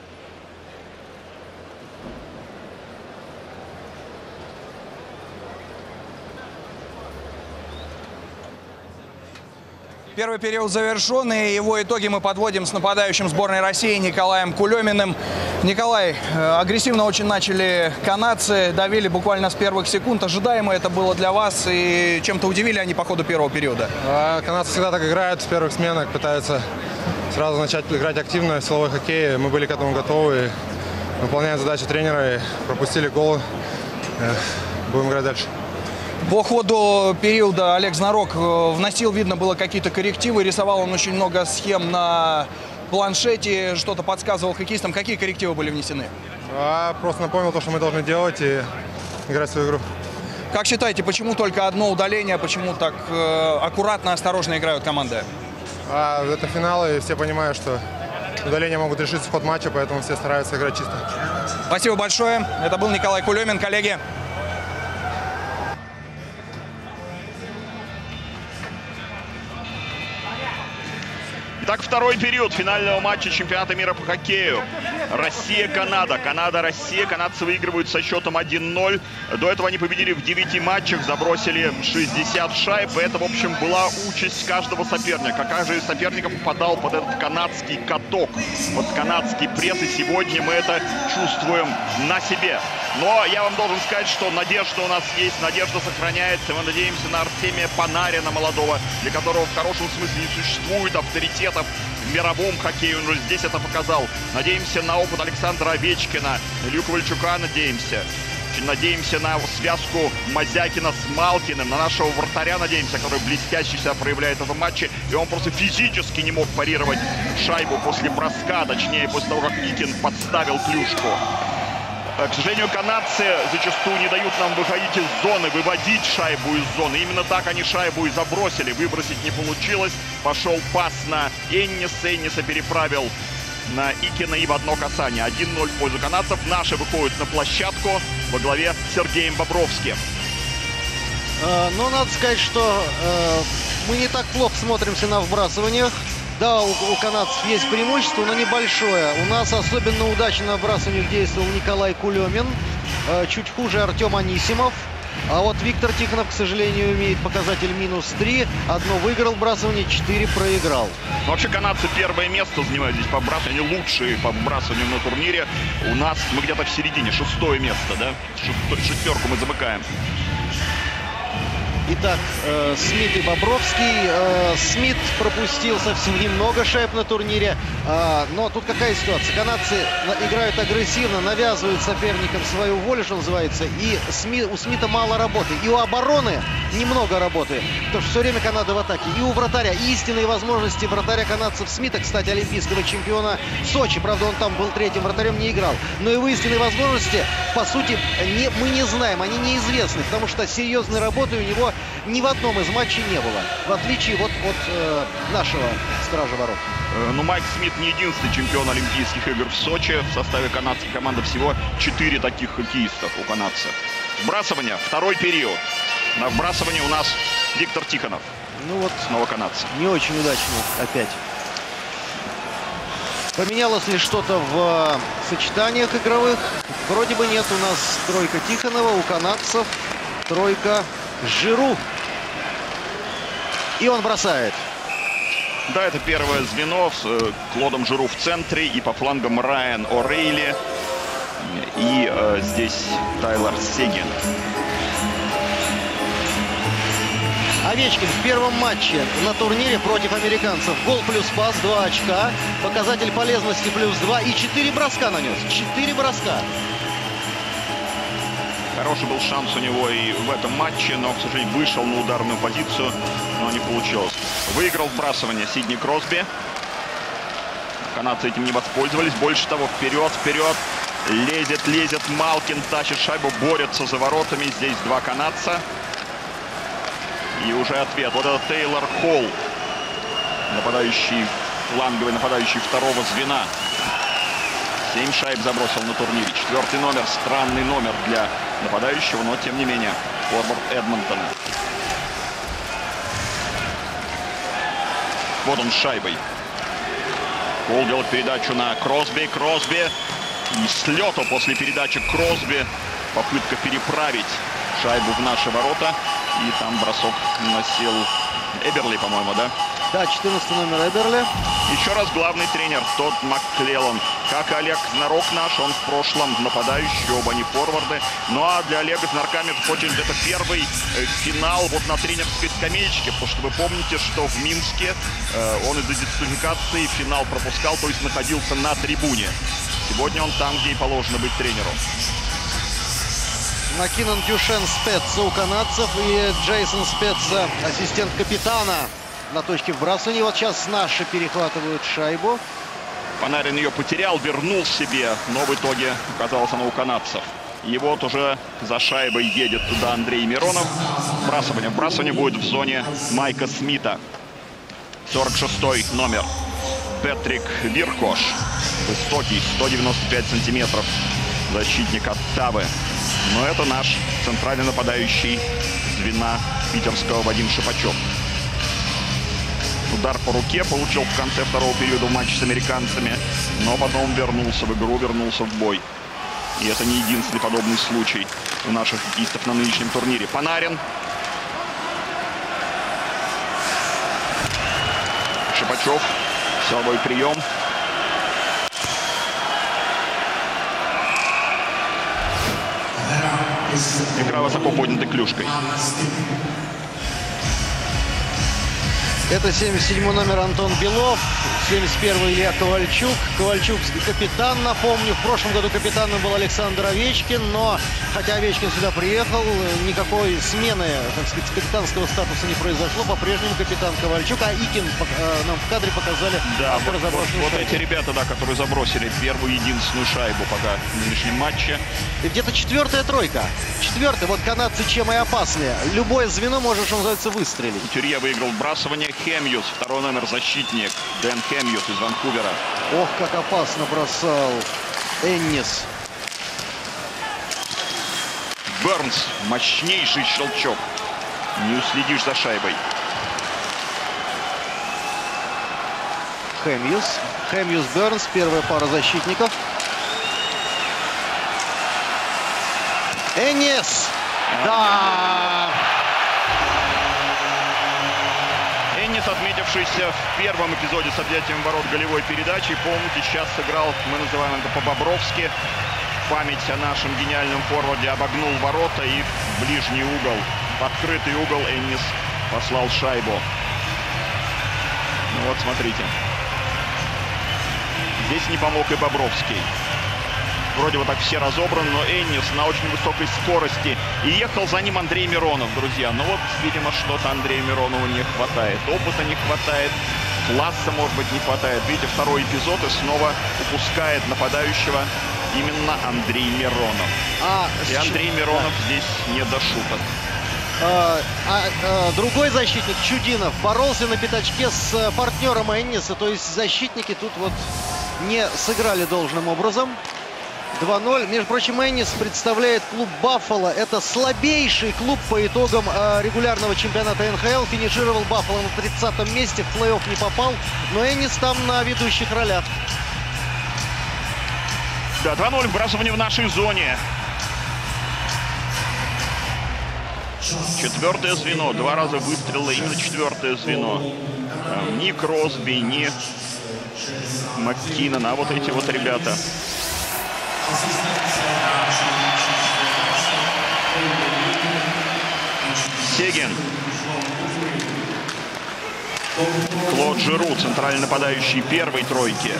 Первый период завершен, и его итоги мы подводим с нападающим сборной России Николаем Кулеминым. Николай, агрессивно очень начали канадцы, давили буквально с первых секунд. Ожидаемо это было для вас, и чем-то удивили они по ходу первого периода? Канадцы всегда так играют, с первых сменок пытаются сразу начать играть активно, силовой хоккей. Мы были к этому готовы, выполняем задачи тренера, и пропустили гол. Будем играть дальше. По ходу периода Олег Знарок вносил, видно, было какие-то коррективы. Рисовал он очень много схем на планшете, что-то подсказывал хоккеистам. Какие коррективы были внесены? Просто напомнил то, что мы должны делать, и играть свою игру. Как считаете, почему только одно удаление, почему так аккуратно, осторожно играют команды? Это финал, и все понимают, что удаления могут решить ход матча, поэтому все стараются играть чисто. Спасибо большое. Это был Николай Кулемин. Коллеги. Итак, второй период финального матча чемпионата мира по хоккею. Россия-Канада. Канада-Россия. Канадцы выигрывают со счетом 1-0. До этого они победили в 9 матчах, забросили 60 шайб. Это, в общем, была участь каждого соперника. Каждый из соперников попадал под этот канадский каток, под канадский пресс. И сегодня мы это чувствуем на себе. Но я вам должен сказать, что надежда у нас есть, надежда сохраняется. Мы надеемся на Артемия Панарина молодого, для которого в хорошем смысле не существует авторитетов в мировом хоккее. Он уже здесь это показал. Надеемся на опыт Александра Овечкина, Илью Ковальчука надеемся. Надеемся на связку Мазякина с Малкиным, на нашего вратаря надеемся, который блестяще себя проявляет в этом матче. И он просто физически не мог парировать шайбу после броска, точнее, после того, как Икин подставил клюшку. К сожалению, канадцы зачастую не дают нам выходить из зоны, выводить шайбу из зоны. Именно так они шайбу и забросили. Выбросить не получилось. Пошел пас на Энниса. Энниса переправил на Икина и в одно касание. 1-0 в пользу канадцев. Наши выходят на площадку во главе с Сергеем Бобровским. Но надо сказать, что мы не так плохо смотримся на вбрасываниях. Да, у канадцев есть преимущество, но небольшое. У нас особенно удачно на вбрасываниях действовал Николай Кулемин. Чуть хуже Артем Анисимов. А вот Виктор Тихонов, к сожалению, имеет показатель -3. Одно выиграл вбрасывание, 4 проиграл. Вообще канадцы первое место занимают здесь по вбрасыванию. Они лучшие по вбрасыванию на турнире. У нас мы где-то в середине, 6-е место, да? Шестерку мы замыкаем. Итак, Смит и Бобровский. Смит пропустил совсем немного шайб на турнире. Но тут какая ситуация? Канадцы играют агрессивно, навязывают соперникам свою волю, что называется. И у Смита мало работы. И у обороны немного работы. Потому что все время Канада в атаке. И у вратаря. Истинные возможности вратаря канадцев Смита, кстати, олимпийского чемпиона Сочи. Правда, он там был третьим вратарем, не играл. Но его истинные возможности, по сути, мы не знаем. Они неизвестны. Потому что серьезной работы у него ни в одном из матчей не было. В отличие вот от нашего стража ворот. Ну, Майк Смит не единственный чемпион Олимпийских игр в Сочи. В составе канадской команды всего 4 таких хоккеистов у канадцев. Вбрасывание, второй период. На вбрасывании у нас Виктор Тихонов. Ну вот, снова канадцы. Не очень удачно опять. Поменялось ли что-то в сочетаниях игровых? Вроде бы нет. У нас тройка Тихонова, у канадцев тройка Жиру. И он бросает. Да, это первое звено с Клодом Жиру в центре. И по флангам Райан О'Рейли. И здесь Тайлер Сегин. Овечкин в первом матче на турнире против американцев. Гол плюс пас, 2 очка. Показатель полезности +2 и 4 броска нанес. 4 броска. Хороший был шанс у него и в этом матче, но, к сожалению, вышел на ударную позицию, но не получилось. Выиграл вбрасывание Сидни Кросби. Канадцы этим не воспользовались. Больше того, вперед. Лезет Малкин, тащит шайбу, борется за воротами. Здесь 2 канадца. И уже ответ. Вот это Тейлор Холл, фланговый нападающий второго звена. 7 шайб забросил на турнире. 4-й номер, странный номер для нападающего, но тем не менее форвард Эдмонтона. Вот он с шайбой. Холл делает передачу на Кросби. И с лету после передачи Кросби попытка переправить шайбу в наши ворота. И там бросок наносил Эберли, по-моему, да? Да, 14 номер Эберли. Еще раз главный тренер Тодд Макклеллан. Как и Олег Знарок наш, он в прошлом нападающий, оба не форварды. Ну а для Олега Знарка, между прочим, это первый финал вот на тренерской скамеечке. Потому что вы помните, что в Минске он из-за дисквалификации финал пропускал, то есть находился на трибуне. Сегодня он там, где и положено быть тренером. Маккинон Дюшен Спеца у канадцев и Джейсон Спеца, ассистент капитана, на точке вбрасывания. Вот сейчас наши перехватывают шайбу. Панарин ее потерял, вернул себе, но в итоге оказалась она у канадцев. И вот уже за шайбой едет туда Андрей Миронов. Вбрасывание будет в зоне Майка Смита. 46-й номер. Петрик Виркош. Высокий, 195 сантиметров. Защитник Оттавы. Но это наш центральный нападающий звена питерского Вадим Шипачев. Удар по руке получил в конце второго периода в матче с американцами, но потом вернулся в игру, вернулся в бой. И это не единственный подобный случай у наших хоккеистов на нынешнем турнире. Панарин. Шипачев. Силовой прием. Игра высоко поднятой клюшкой. Это 77 номер Антон Белов, 71 Илья Ковальчук. Ковальчук капитан, напомню. В прошлом году капитаном был Александр Овечкин, но хотя Овечкин сюда приехал, никакой смены, так сказать, капитанского статуса не произошло. По-прежнему капитан Ковальчук, а Икин нам в кадре показали. Да, вот эти ребята, да, которые забросили первую единственную шайбу пока в нынешнем матче. И где-то четвертая тройка. Четвертая. Вот канадцы чем и опаснее. Любое звено может, что называется, выстрелить. Кутюрье выиграл вбрасывание. Хемьюз, второй номер защитник. Дэн Хемьюз из Ванкувера. Ох, как опасно бросал Эннис. Бернс. Мощнейший щелчок. Не уследишь за шайбой. Хемьюз. Хемьюз, Бернс. Первая пара защитников. Эннис! Да! Эннис, отметившийся в первом эпизоде с объятием ворот голевой передачи. Помните, сейчас сыграл, мы называем это по-бобровски. Память о нашем гениальном форварде, обогнул ворота и в ближний угол, в открытый угол Эннис послал шайбу. Ну вот, смотрите. Здесь не помог и Бобровский. Вроде вот так все разобраны, но Эннис на очень высокой скорости. И ехал за ним Андрей Миронов, друзья. Но вот, видимо, что-то Андрею Миронову не хватает. Опыта не хватает, класса, может быть, не хватает. Видите, второй эпизод и снова упускает нападающего именно Андрей Миронов. И Андрей Миронов здесь не до шуток. Другой защитник, Чудинов, боролся на пятачке с партнером Энниса. То есть защитники тут вот не сыграли должным образом. 2-0. Между прочим, Эннис представляет клуб Баффало. Это слабейший клуб по итогам регулярного чемпионата НХЛ. Финишировал Баффало на 30-м месте, в плей-офф не попал. Но Эннис там на ведущих ролях. Да, 2-0, вбрасывание в нашей зоне. Четвертое звено. Два раза выстрелило именно четвертое звено. Ни Кросби, ни МакКиннон, а вот эти вот ребята. Сегин. Клод Жиру, центральный нападающий первой тройки.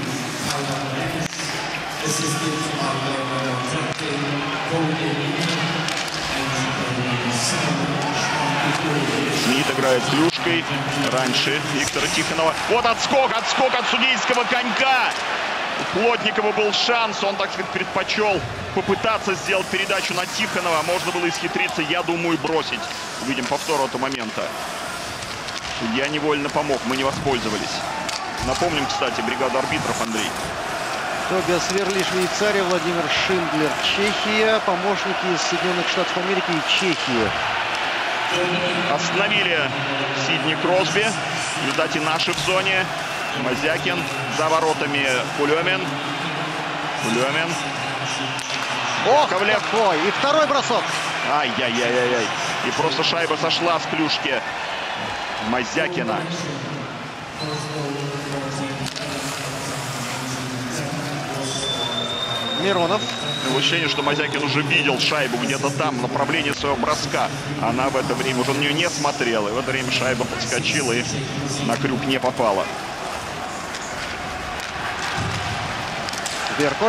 Смит играет клюшкой. Раньше Виктора Тихонова. Вот отскок от судейского конька. У Плотникова был шанс, он, так сказать, предпочел попытаться сделать передачу на Тихонова. Можно было исхитриться, я думаю, бросить. Увидим повтор этого момента. Судья невольно помог, мы не воспользовались. Напомним, кстати, бригаду арбитров, Андрей. Тобиас Верли, Швейцария, Владимир Шиндлер, Чехия, помощники из Соединенных Штатов Америки и Чехии. Остановили Сидни Кросби. В результате наши в зоне. Мазякин, за воротами Кулемин. Ох, какой! И второй бросок. Ай-яй-яй-яй-яй. И просто шайба сошла с клюшки Мазякина. Миронов. Ощущение, что Мазякин уже видел шайбу где-то там, в направлении своего броска. Она в это время уже на нее не смотрела. И в это время шайба подскочила и на крюк не попала. Беркош.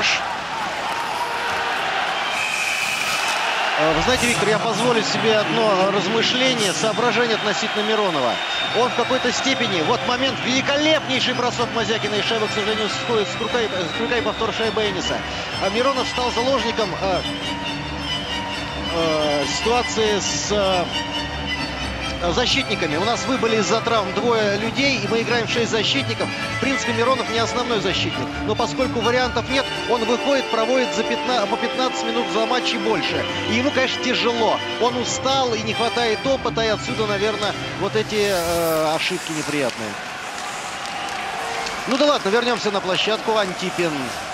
Вы знаете, Виктор, я позволю себе одно размышление, соображение относительно Миронова. Он в какой-то степени, вот момент, великолепнейший бросок Мазякина, и шайба, к сожалению, стоит с крюка и повтор шайбы Энниса. А Миронов стал заложником ситуации с защитниками. У нас выбыли из-за травм двое людей, и мы играем 6 защитников. В принципе, Миронов не основной защитник. Но поскольку вариантов нет, он выходит, проводит по 15 минут за матч и больше. И ему, конечно, тяжело. Он устал и не хватает опыта, и отсюда, наверное, вот эти ошибки неприятные. Ну да ладно, вернемся на площадку. Антипин.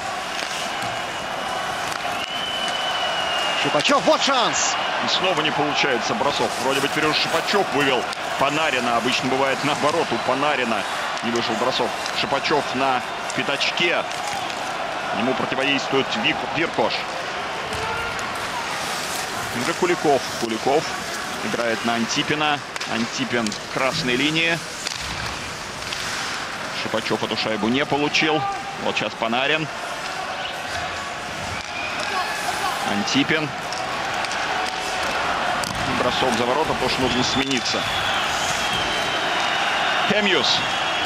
Шипачев, вот шанс! И снова не получается бросок. Вроде бы теперь уже Шипачев вывел Панарина. Обычно бывает наоборот. У Панарина не вышел бросок. Шипачев на пятачке. Ему противодействует Виркош. Уже Куликов. Куликов играет на Антипина. Антипин в красной линии. Шипачев эту шайбу не получил. Вот сейчас Панарин. Антипин. Бросок за ворота, потому что нужно смениться. Хемьюс.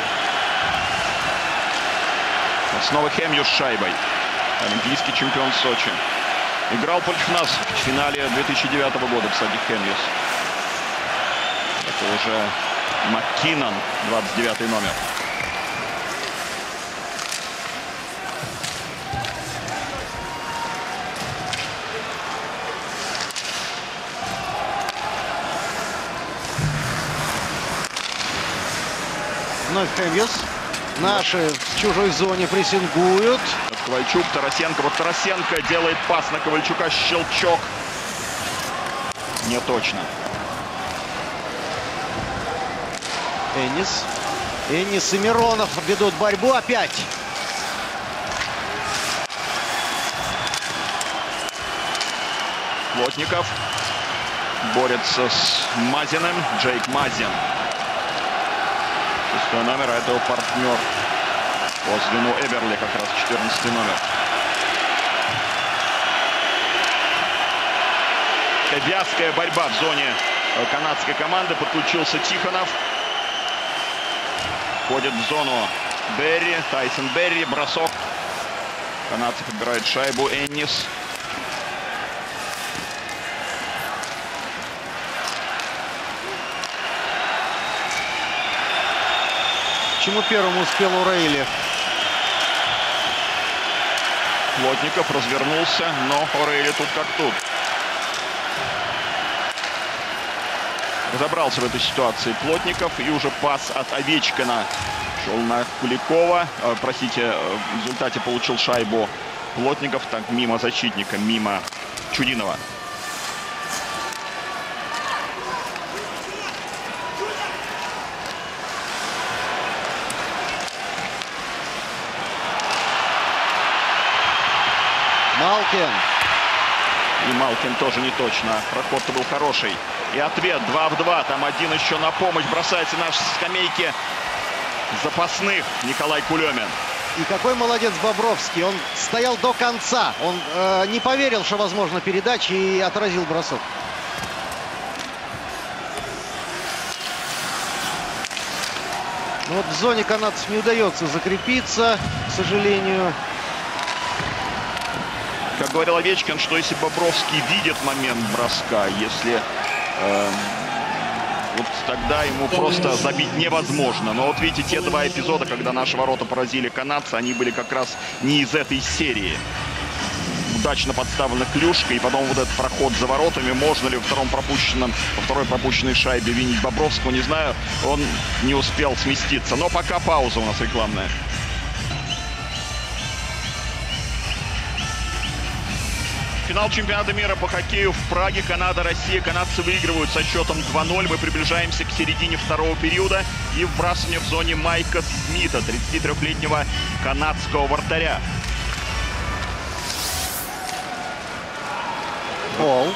Снова Хемьюс с шайбой. Олимпийский чемпион Сочи. Играл против нас в финале 2009 года, кстати, Хемьюс. Это уже Маккинон, 29 номер. Вновь Хемьюс. Наши в чужой зоне прессингуют. Ковальчук, Тарасенко. Вот Тарасенко делает пас на Ковальчука. Щелчок. Не точно. Эннис. Эннис и Миронов ведут борьбу опять. Плотников борется с Мазиным. Джейк Мазин. 6 номер, а это его партнер по звену Эберли, как раз 14 номер. Вязкая борьба в зоне канадской команды. Подключился Тихонов. Входит в зону Берри, Тайсон Берри. Бросок. Канадцы подбирают шайбу. Эннис. Чему первому успел Орейли? Плотников развернулся, но Орейли тут как тут. Разобрался в этой ситуации Плотников, и уже пас от Овечкина шел на Куликова. Простите, в результате получил шайбу Плотников, так мимо защитника, мимо Чудинова. Малкин. И Малкин тоже не точно. Проход-то был хороший. И ответ 2 в 2. Там один еще на помощь бросается наш с скамейки запасных Николай Кулемин. И какой молодец Бобровский. Он стоял до конца. Он не поверил, что возможна передача, и отразил бросок. Но вот в зоне канадцев не удается закрепиться, к сожалению. Как говорил Овечкин, что если Бобровский видит момент броска, если вот тогда ему просто забить невозможно. Но вот видите, те два эпизода, когда наши ворота поразили канадцы, они были как раз не из этой серии. Удачно подставлена клюшка, и потом вот этот проход за воротами. Можно ли во второй пропущенной шайбе винить Бобровского, не знаю. Он не успел сместиться. Но пока пауза у нас рекламная. Финал чемпионата мира по хоккею в Праге. Канада, Россия. Канадцы выигрывают со счетом 2-0. Мы приближаемся к середине второго периода. И вбрасывание в зоне Майка Смита, 33-летнего канадского вратаря. Пол.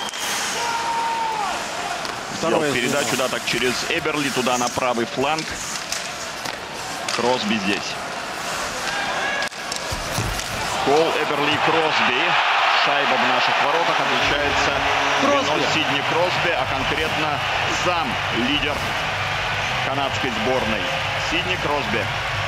Сделал передачу, да, так через Эберли туда на правый фланг. Кросби здесь. Кол, Эберли, Кросби. Шайба в наших воротах. Отличается Сидни Кросби, а конкретно сам лидер канадской сборной Сидни Кросби.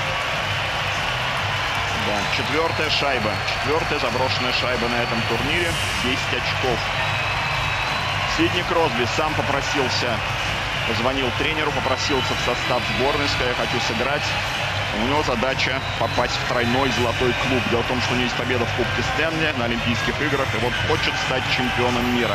Да, четвертая шайба. Четвертая заброшенная шайба на этом турнире. 10 очков. Сидни Кросби сам попросился позвонил тренеру, попросился в состав сборной, сказал: я хочу сыграть. У него задача попасть в тройной золотой клуб. Дело в том, что у него есть победа в Кубке Стэнли на Олимпийских играх, и вот хочет стать чемпионом мира.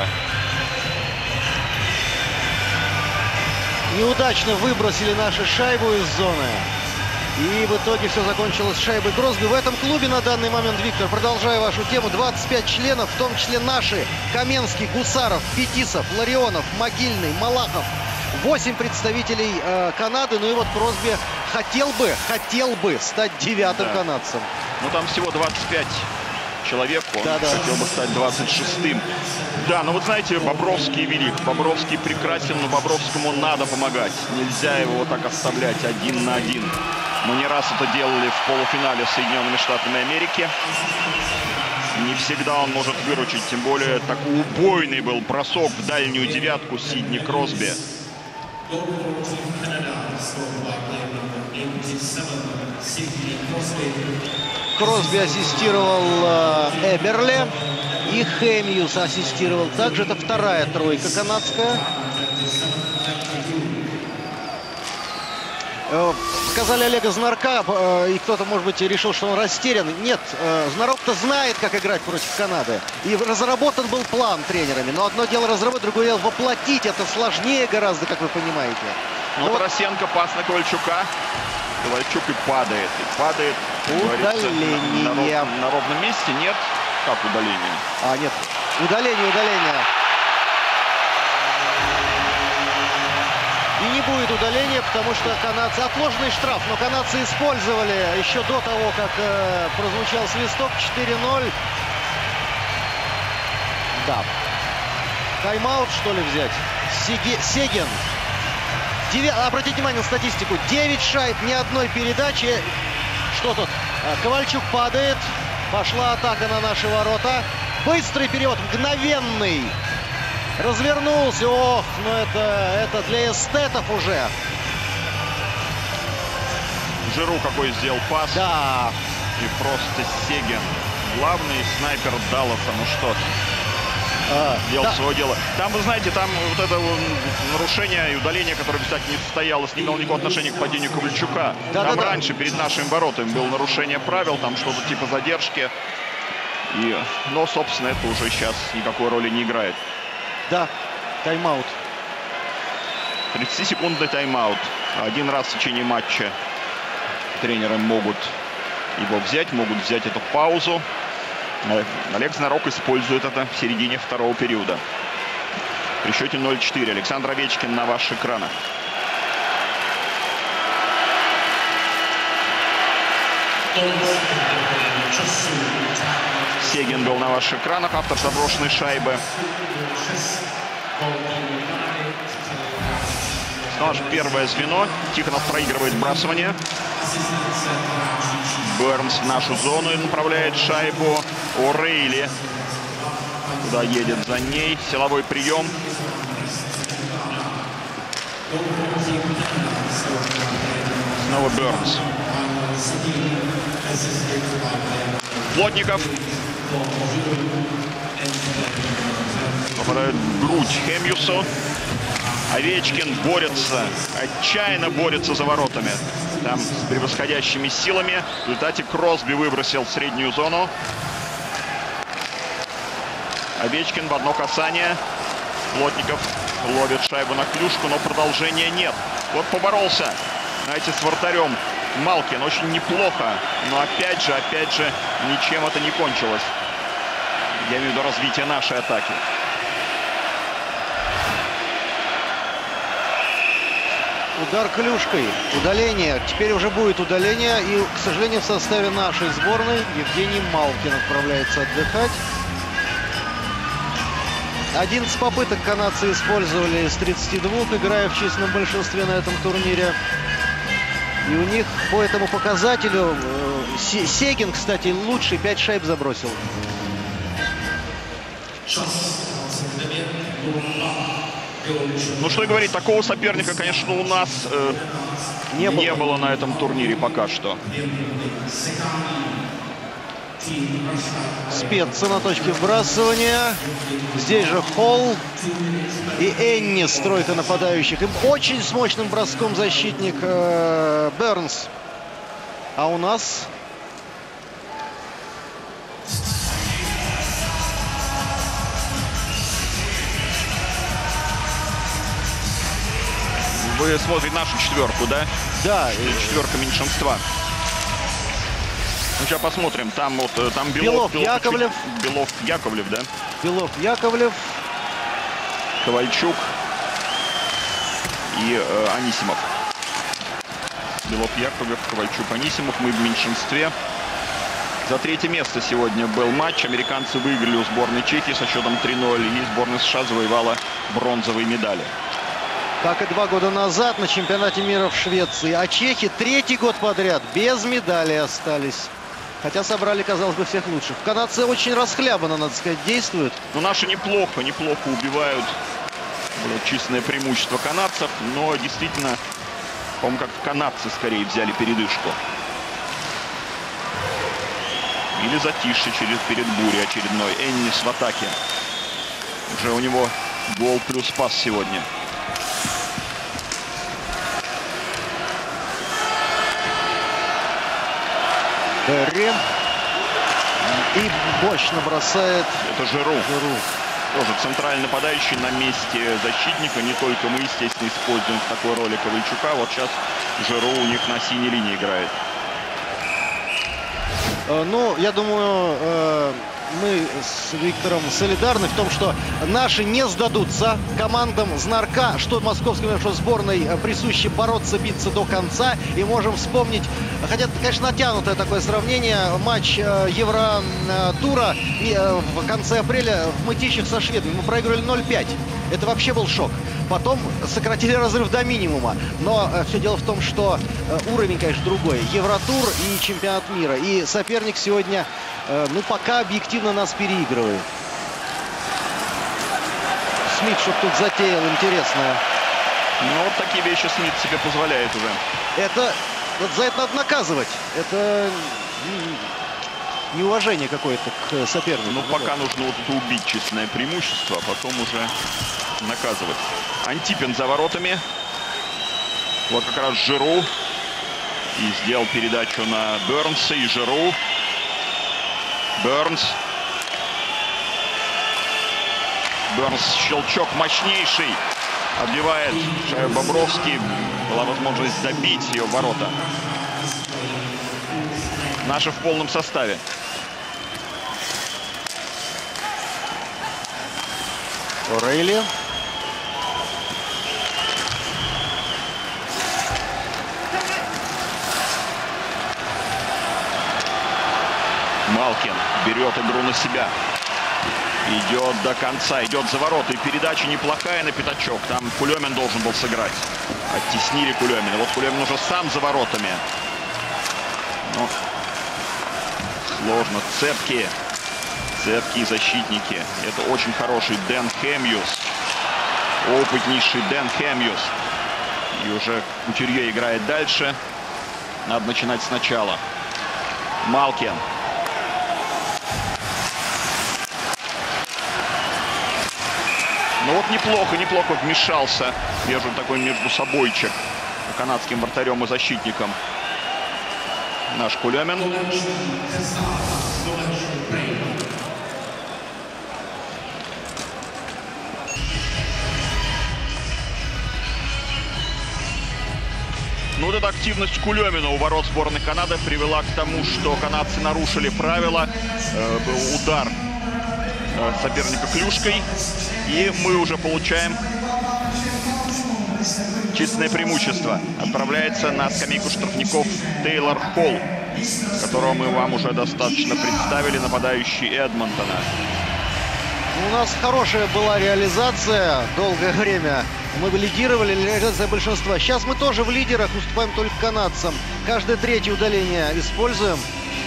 Неудачно выбросили наши шайбу из зоны. И в итоге все закончилось шайбой Кросби. В этом клубе на данный момент, Виктор, продолжая вашу тему, 25 членов, в том числе наши: Каменский, Гусаров, Фетисов, Ларионов, Могильный, Малахов. 8 представителей Канады. Ну и вот Кросби хотел бы стать 9-м канадцем. Ну там всего 25 человек, он хотел бы стать 26-м. Да, но вот знаете, Бобровский велик, Бобровский прекрасен, но Бобровскому надо помогать. Нельзя его так оставлять 1 на 1. Мы не раз это делали в полуфинале с Соединенными Штатами Америки. Не всегда он может выручить, тем более такой убойный был бросок в дальнюю девятку Сидни Кросби. Кросби ассистировал Эберле, и Хэмьюз ассистировал. Также это вторая тройка канадская. Сказали Олега Знарка, и кто-то, может быть, решил, что он растерян. Нет, Знарок-то знает, как играть против Канады. И разработан был план тренерами. Но одно дело разработать, другое дело воплотить. Это сложнее гораздо, как вы понимаете. Ну, Тарасенко, пас на Ковальчука. Ковальчук и падает. Удаление. На ровном месте нет. Как удаление? Нет. Удаление. И не будет удаления, потому что канадцы... Отложенный штраф, но канадцы использовали еще до того, как прозвучал свисток. 4-0. Да. Тайм-аут, что ли, взять? Сегин. Обратите внимание на статистику. 9 шайб, ни одной передачи. Что тут? Ковальчук падает. Пошла атака на наши ворота. Быстрый период, мгновенный. Развернулся. Ох, ну это для эстетов уже. Жиру какой сделал пас. Да. И просто Сегин. Главный снайпер Далласа. Ну что делал свое дело. Там, вы знаете, там вот это нарушение и удаление, которое, кстати, не состоялось, не имело никакого отношения к падению Ковальчука. Там раньше перед нашими воротами было нарушение правил, там что-то типа задержки. Но, собственно, это уже сейчас никакой роли не играет. Да, тайм-аут. 30-секундный тайм-аут. Один раз в течение матча тренеры могут его взять, могут взять эту паузу. Олег Знарок использует это в середине второго периода. При счете 0-4. Александр Овечкин на ваших экранах. Сегин был на ваших экранах, автор заброшенной шайбы. Наше первое звено. Тихонов проигрывает сбрасывание. Бернс в нашу зону и направляет шайбу. О'Рейли туда едет за ней. Силовой прием. Снова Бернс. Плотников. Попадает в грудь Хэмьюсу. Овечкин борется, отчаянно борется за воротами. Там с превосходящими силами. В результате Кросби выбросил в среднюю зону. Овечкин в одно касание. Плотников ловит шайбу на клюшку, но продолжения нет. Вот поборолся, знаете, с вратарем Малкин. Очень неплохо. Но опять же, ничем это не кончилось. Я имею в виду развитие нашей атаки. Удар клюшкой. Удаление. Теперь уже будет удаление. И, к сожалению, в составе нашей сборной Евгений Малкин отправляется отдыхать. 11 попыток канадцы использовали из 32, играя в численном большинстве на этом турнире. И у них по этому показателю Сегин, кстати, лучший, 5 шайб забросил. Ну, что и говорить, такого соперника, конечно, у нас не было на этом турнире пока что. Спеца на точке вбрасывания. Здесь же Холл и Эннис, тройка нападающих. И очень с мощным броском защитник Бернс. А у нас... Вы смотрите нашу четверку, да? Да. Четверка меньшинства. Ну, сейчас посмотрим. Там вот там Белов, Яковлев. Белов, Яковлев, да? Белов, Яковлев. Ковальчук и Анисимов. Белов, Яковлев, Ковальчук, Анисимов. Мы в меньшинстве. За третье место сегодня был матч. Американцы выиграли у сборной Чехии со счетом 3-0. И сборная США завоевала бронзовые медали. Как и 2 года назад на чемпионате мира в Швеции. А чехи 3-й год подряд без медали остались. Хотя собрали, казалось бы, всех лучших. Канадцы очень расхлябанно, надо сказать, действуют. Но наши неплохо убивают. Было численное преимущество канадцев. Но действительно, по-моему, как канадцы скорее взяли передышку. Или затишье перед бурей очередной. Эннис в атаке. Уже у него гол плюс пас сегодня. Берри. И мощно бросает. Это Жиру. Тоже центральный нападающий на месте защитника. Не только мы, естественно, используем в такой роли Ковальчука. Вот сейчас Жиру у них на синей линии играет. Ну, я думаю, мы с Виктором солидарны в том, что наши не сдадутся командам знарка, что московской нашей сборной присуще бороться, биться до конца. И можем вспомнить, хотя, конечно, натянутое такое сравнение, матч Евротура в конце апреля в Мытищах со шведами. Мы проиграли 0-5. Это вообще был шок. Потом сократили разрыв до минимума. Но все дело в том, что уровень, конечно, другой. Евротур и чемпионат мира. И соперник сегодня, ну, пока объективно нас переигрывает. Смит что-то тут затеял интересное. Ну, вот такие вещи Смит себе позволяет уже. Это, вот за это надо наказывать. Это неуважение какое-то к сопернику. Ну, пока нужно вот это убить численное преимущество, а потом уже наказывать. Антипин за воротами. Вот как раз Жиру. И сделал передачу на Бернса. И Жиру. Бернс. Бернс, щелчок мощнейший. Отбивает шайбу Бобровский. Была возможность забить ее в ворота. Наши в полном составе. Орейли. Малкин берет игру на себя. Идет до конца, идет за ворота. И передача неплохая на пятачок. Там Кулемин должен был сыграть. Оттеснили Кулемина. Вот Кулемин уже сам за воротами. Но сложно. Цепкие защитники. Это очень хороший Дэн Хемьюс. Опытнейший Дэн Хемьюс. И уже Кутюрье играет дальше. Надо начинать сначала. Малкин. Ну вот неплохо вмешался. Вижу такой между собойчик канадским вратарем и защитником. Наш Кулемин. Ну вот эта активность Кулемина у ворот сборной Канады привела к тому, что канадцы нарушили правила. Был удар соперника клюшкой. И мы уже получаем численное преимущество. Отправляется на скамейку штрафников Тейлор Холл, которого мы вам уже достаточно представили, нападающий Эдмонтона. У нас хорошая была реализация долгое время. Мы лидировали, реализация большинства. Сейчас мы тоже в лидерах, уступаем только канадцам. Каждое третье удаление используем.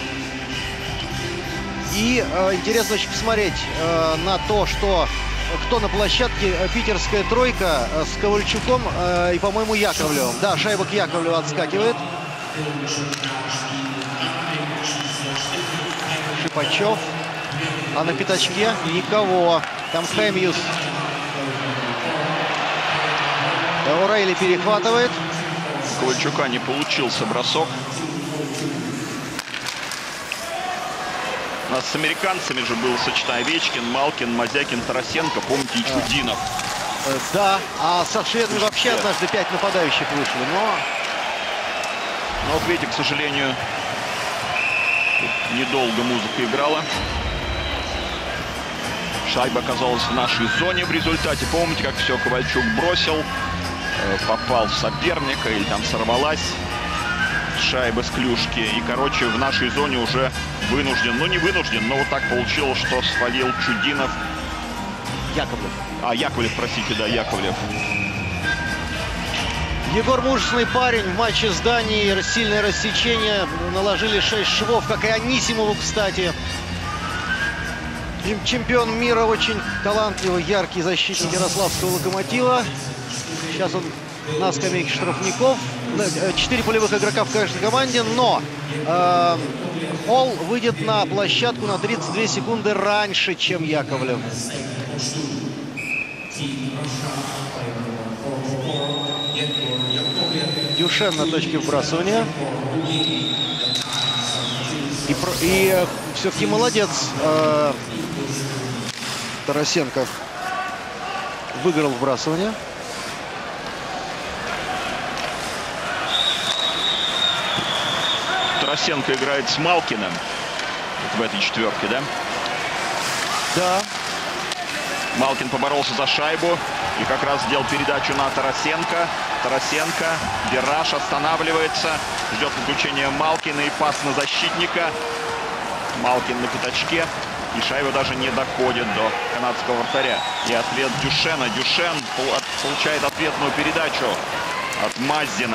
И интересно очень посмотреть на то, что кто на площадке. Питерская тройка с Ковальчуком и, по-моему, Яковлевым. Да, шайба к Яковлеву отскакивает. Шипачев. А на пятачке никого. Там Хэмьюз. О'Рейли перехватывает. У Ковальчука не получился бросок. У нас с американцами же было сочетание Овечкин, Малкин, Мазякин, Тарасенко. Помните, и Чудинов. Да, а со шведами вообще однажды 5 нападающих вышли. Но вот видите, к сожалению, недолго музыка играла. Шайба оказалась в нашей зоне в результате. Помните, как все Ковальчук бросил, попал в соперника или там сорвалась шайба с клюшки. И, короче, в нашей зоне уже вынужден, ну не вынужден, но вот так получилось, что свалил Чудинов. Яковлев. Яковлев, простите, да, Яковлев. Егор мужественный парень. В матче с Данией сильное рассечение. Наложили 6 швов, как и Анисимову, кстати. Чемпион мира, очень талантливый, яркий защитник Ярославского Локомотива. Сейчас он на скамейке штрафников. 4 полевых игрока в каждой команде, но Холл выйдет на площадку на 32 секунды раньше, чем Яковлев. Дюшен на точке вбрасывания. И все-таки молодец. Тарасенко выиграл вбрасывание. Тарасенко играет с Малкиным в этой четверке, да? Да. Малкин поборолся за шайбу и как раз сделал передачу на Тарасенко. Тарасенко, вираж, останавливается, ждет включения Малкина и пас на защитника. Малкин на пятачке, и шайба даже не доходит до канадского вратаря. И ответ Дюшена. Дюшен получает ответную передачу от Маззина.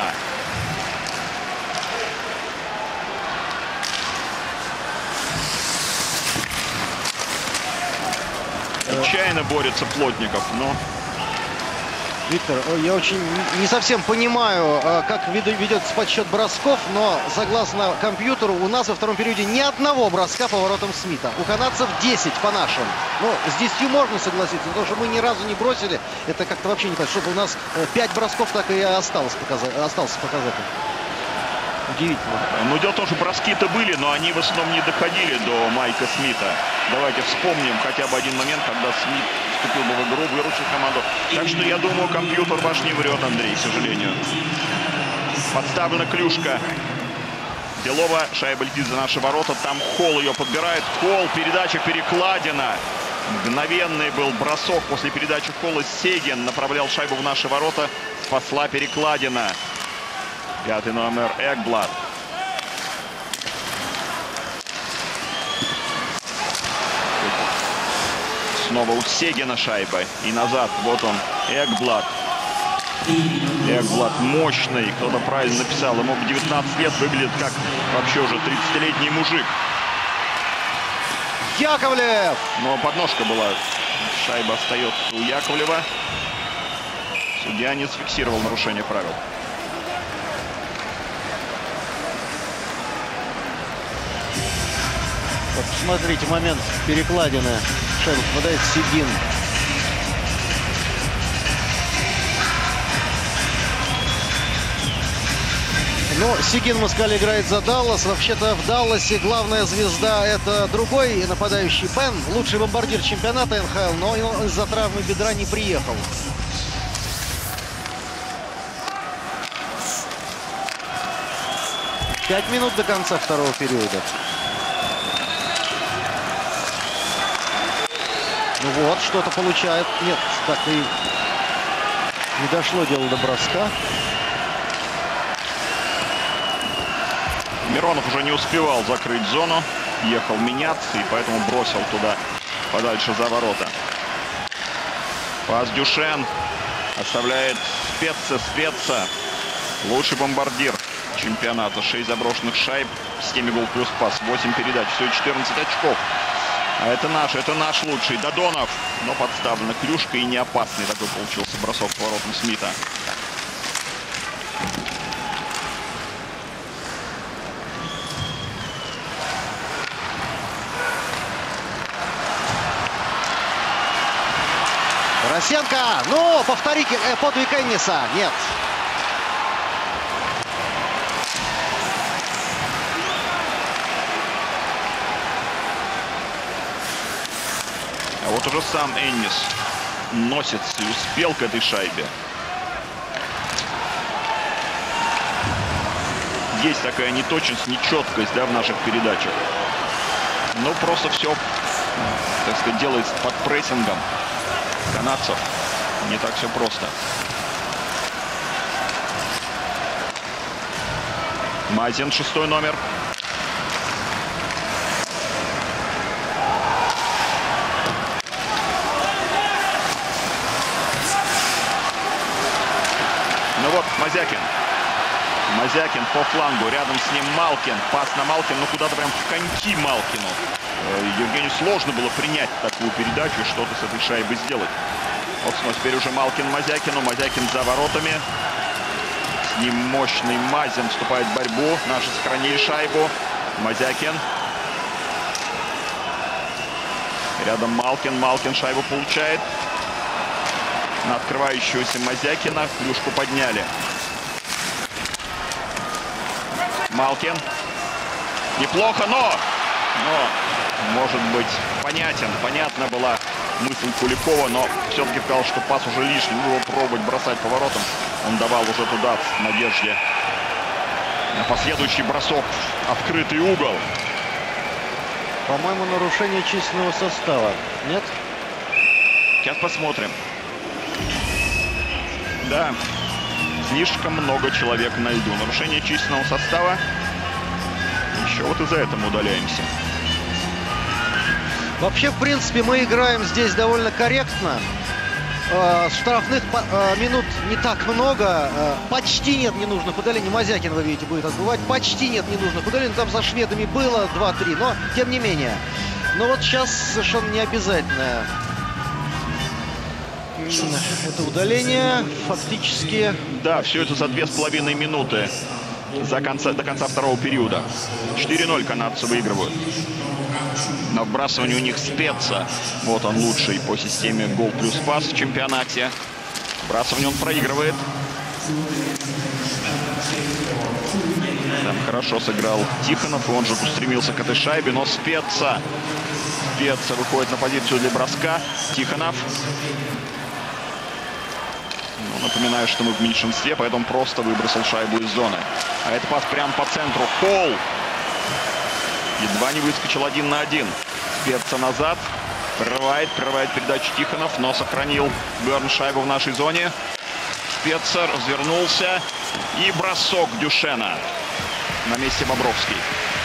Отчаянно борется Плотников, но... Виктор, я очень не совсем понимаю, как ведется подсчет бросков, но согласно компьютеру у нас во втором периоде ни одного броска по воротам Смита. У канадцев 10 по нашим. Ну, с 10 можно согласиться, потому что мы ни разу не бросили. Это как-то вообще не понятно, чтобы у нас 5 бросков так и остался показатель. Удивительно. Ну, дело в том, что броски-то были, но они в основном не доходили до Майка Смита. Давайте вспомним хотя бы один момент, когда Смит вступил бы в игру, выручил команду. Так что я думаю, компьютер ваш не врет, Андрей, к сожалению. Подставлена клюшка. Белова, шайба летит за наши ворота. Там Холл ее подбирает. Холл, передача, перекладина. Мгновенный был бросок после передачи Холла. Сегин направлял шайбу в наши ворота. Спасла перекладина. 5-й номер Экблад. Снова у Сегина шайба. И назад. Вот он, Экблад. Экблад мощный. Кто-то правильно написал. Ему 19 лет, выглядит как вообще уже 30-летний мужик. Яковлев! Но подножка была. Шайба остается у Яковлева. Судья не зафиксировал нарушение правил. Вот смотрите, момент перекладины. Шайба попадает в Сегин. Ну, Сегин Москаль играет за Даллас. Вообще-то в Далласе главная звезда — это другой нападающий Пен, лучший бомбардир чемпионата НХЛ, но он из-за травмы бедра не приехал. Пять минут до конца второго периода. Ну вот, что-то получает. Нет, так и не дошло дело до броска. Миронов уже не успевал закрыть зону. Ехал меняться, и поэтому бросил туда подальше за ворота. Пас Дюшен. Оставляет Спеца. Лучший бомбардир чемпионата. 6 заброшенных шайб в схеме гол плюс пас. 8 передач. Всего 14 очков. А это наш лучший. Додонов. Но подставлена клюшка, и не опасный такой получился бросок по воротам Смита. Тарасенко. Ну, повтори подвиг Энниса. Нет. А вот уже сам Эннис носится и успел к этой шайбе. Есть такая неточность, нечеткость, да, в наших передачах. Ну, просто все, так сказать, делается под прессингом канадцев. Не так все просто. Мазин, 6-й номер. Ну вот, Мазякин. Мазякин по флангу, рядом с ним Малкин. Пас на Малкин, ну куда-то прям в коньки Малкину. Евгению сложно было принять такую передачу и что-то с этой шайбой сделать. Вот снова теперь уже Малкин Мазякину. Мазякин за воротами. С ним мощный Мазин вступает в борьбу. Наши сохранили шайбу. Мазякин. Рядом Малкин. Малкин шайбу получает. На открывающегося Мазякина клюшку подняли. Малкин. Неплохо, но может быть, понятна была мысль Куликова, но все-таки сказал, что пас уже лишний. Нужно пробовать бросать поворотом. Он давал уже туда в надежде на последующий бросок в открытый угол. По-моему, нарушение численного состава. Нет? Сейчас посмотрим. Да, слишком много человек на льду. Нарушение численного состава. Еще вот из-за этого мы удаляемся. Вообще, в принципе, мы играем здесь довольно корректно. Штрафных минут не так много. Почти нет ненужных удалений. Мазякин, вы видите, будет отбывать. Почти нет ненужных удалений. Там за шведами было 2-3, но тем не менее. Но вот сейчас совершенно не обязательно это удаление. Фактически... Да, все это за 2,5 минуты до конца второго периода. 4-0 канадцы выигрывают. На вбрасывании у них Спеца. Вот он лучший по системе гол плюс пас в чемпионате. Вбрасывание он проигрывает. Там хорошо сыграл Тихонов. И он же устремился к этой шайбе. Но Спеца выходит на позицию для броска. Тихонов. Ну, напоминаю, что мы в меньшинстве, поэтому просто выбросил шайбу из зоны. А это пас прямо по центру. Холл. Едва не выскочил 1 на 1. Спеца назад. Прерывает передачу Тихонов, но сохранил Берн шайбу в нашей зоне. Спеца развернулся. И бросок Дюшена. На месте Бобровский.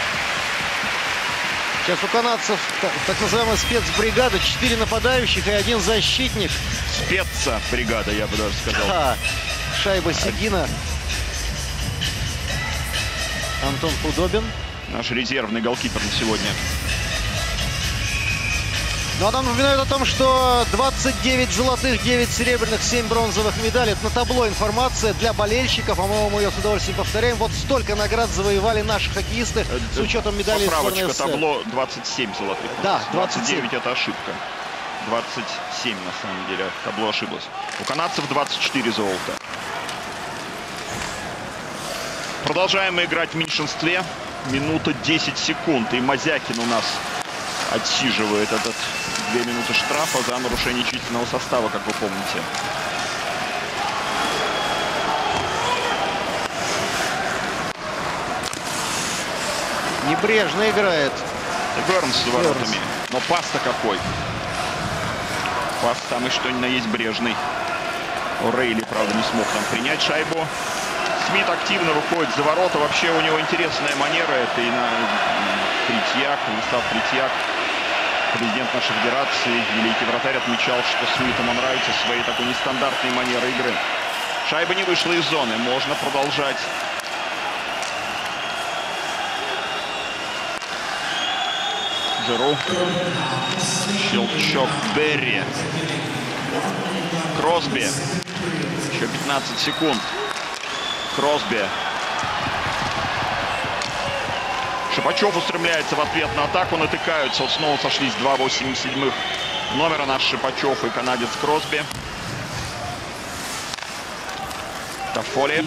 Сейчас у канадцев так называемая спецбригада. 4 нападающих и 1 защитник. Спецбригада, я бы даже сказал. Да. Шайба Сегина. Антон Худобин. Наш резервный голкипер на сегодня. Ну а нам напоминают о том, что 29 золотых, 9 серебряных, 7 бронзовых медалей. Это на табло информация для болельщиков. А мы вам ее с удовольствием повторяем. Вот столько наград завоевали наши хоккеисты с учетом медалей сборной СССР. Табло 27 золотых. Да, 29 это ошибка. 27 на самом деле. Табло ошиблось. У канадцев 24 золота. Продолжаем мы играть в меньшинстве. Минута 10 секунд. И Мазякин у нас отсиживает этот 2 минуты штрафа за нарушение численного состава, как вы помните. Небрежно играет. Бернс с воротами. Но пас-то какой. Пас самый что ни на есть брежный. О'Рейли, правда, не смог там принять шайбу. Смит активно выходит за ворота. Вообще у него интересная манера. Это и на Третьяк, Владислав Третьяк, президент нашей федерации, великий вратарь, отмечал, что Смиту ему нравится своей такой нестандартной манерой игры. Шайба не вышла из зоны. Можно продолжать. Жиру. Щелчок Берри. Кросби. Еще 15 секунд. Кросби. Шипачев устремляется в ответ на атаку. Натыкаются. Вот снова сошлись 2 87-х номера наш Шипачев и канадец Кросби. Тоффоли.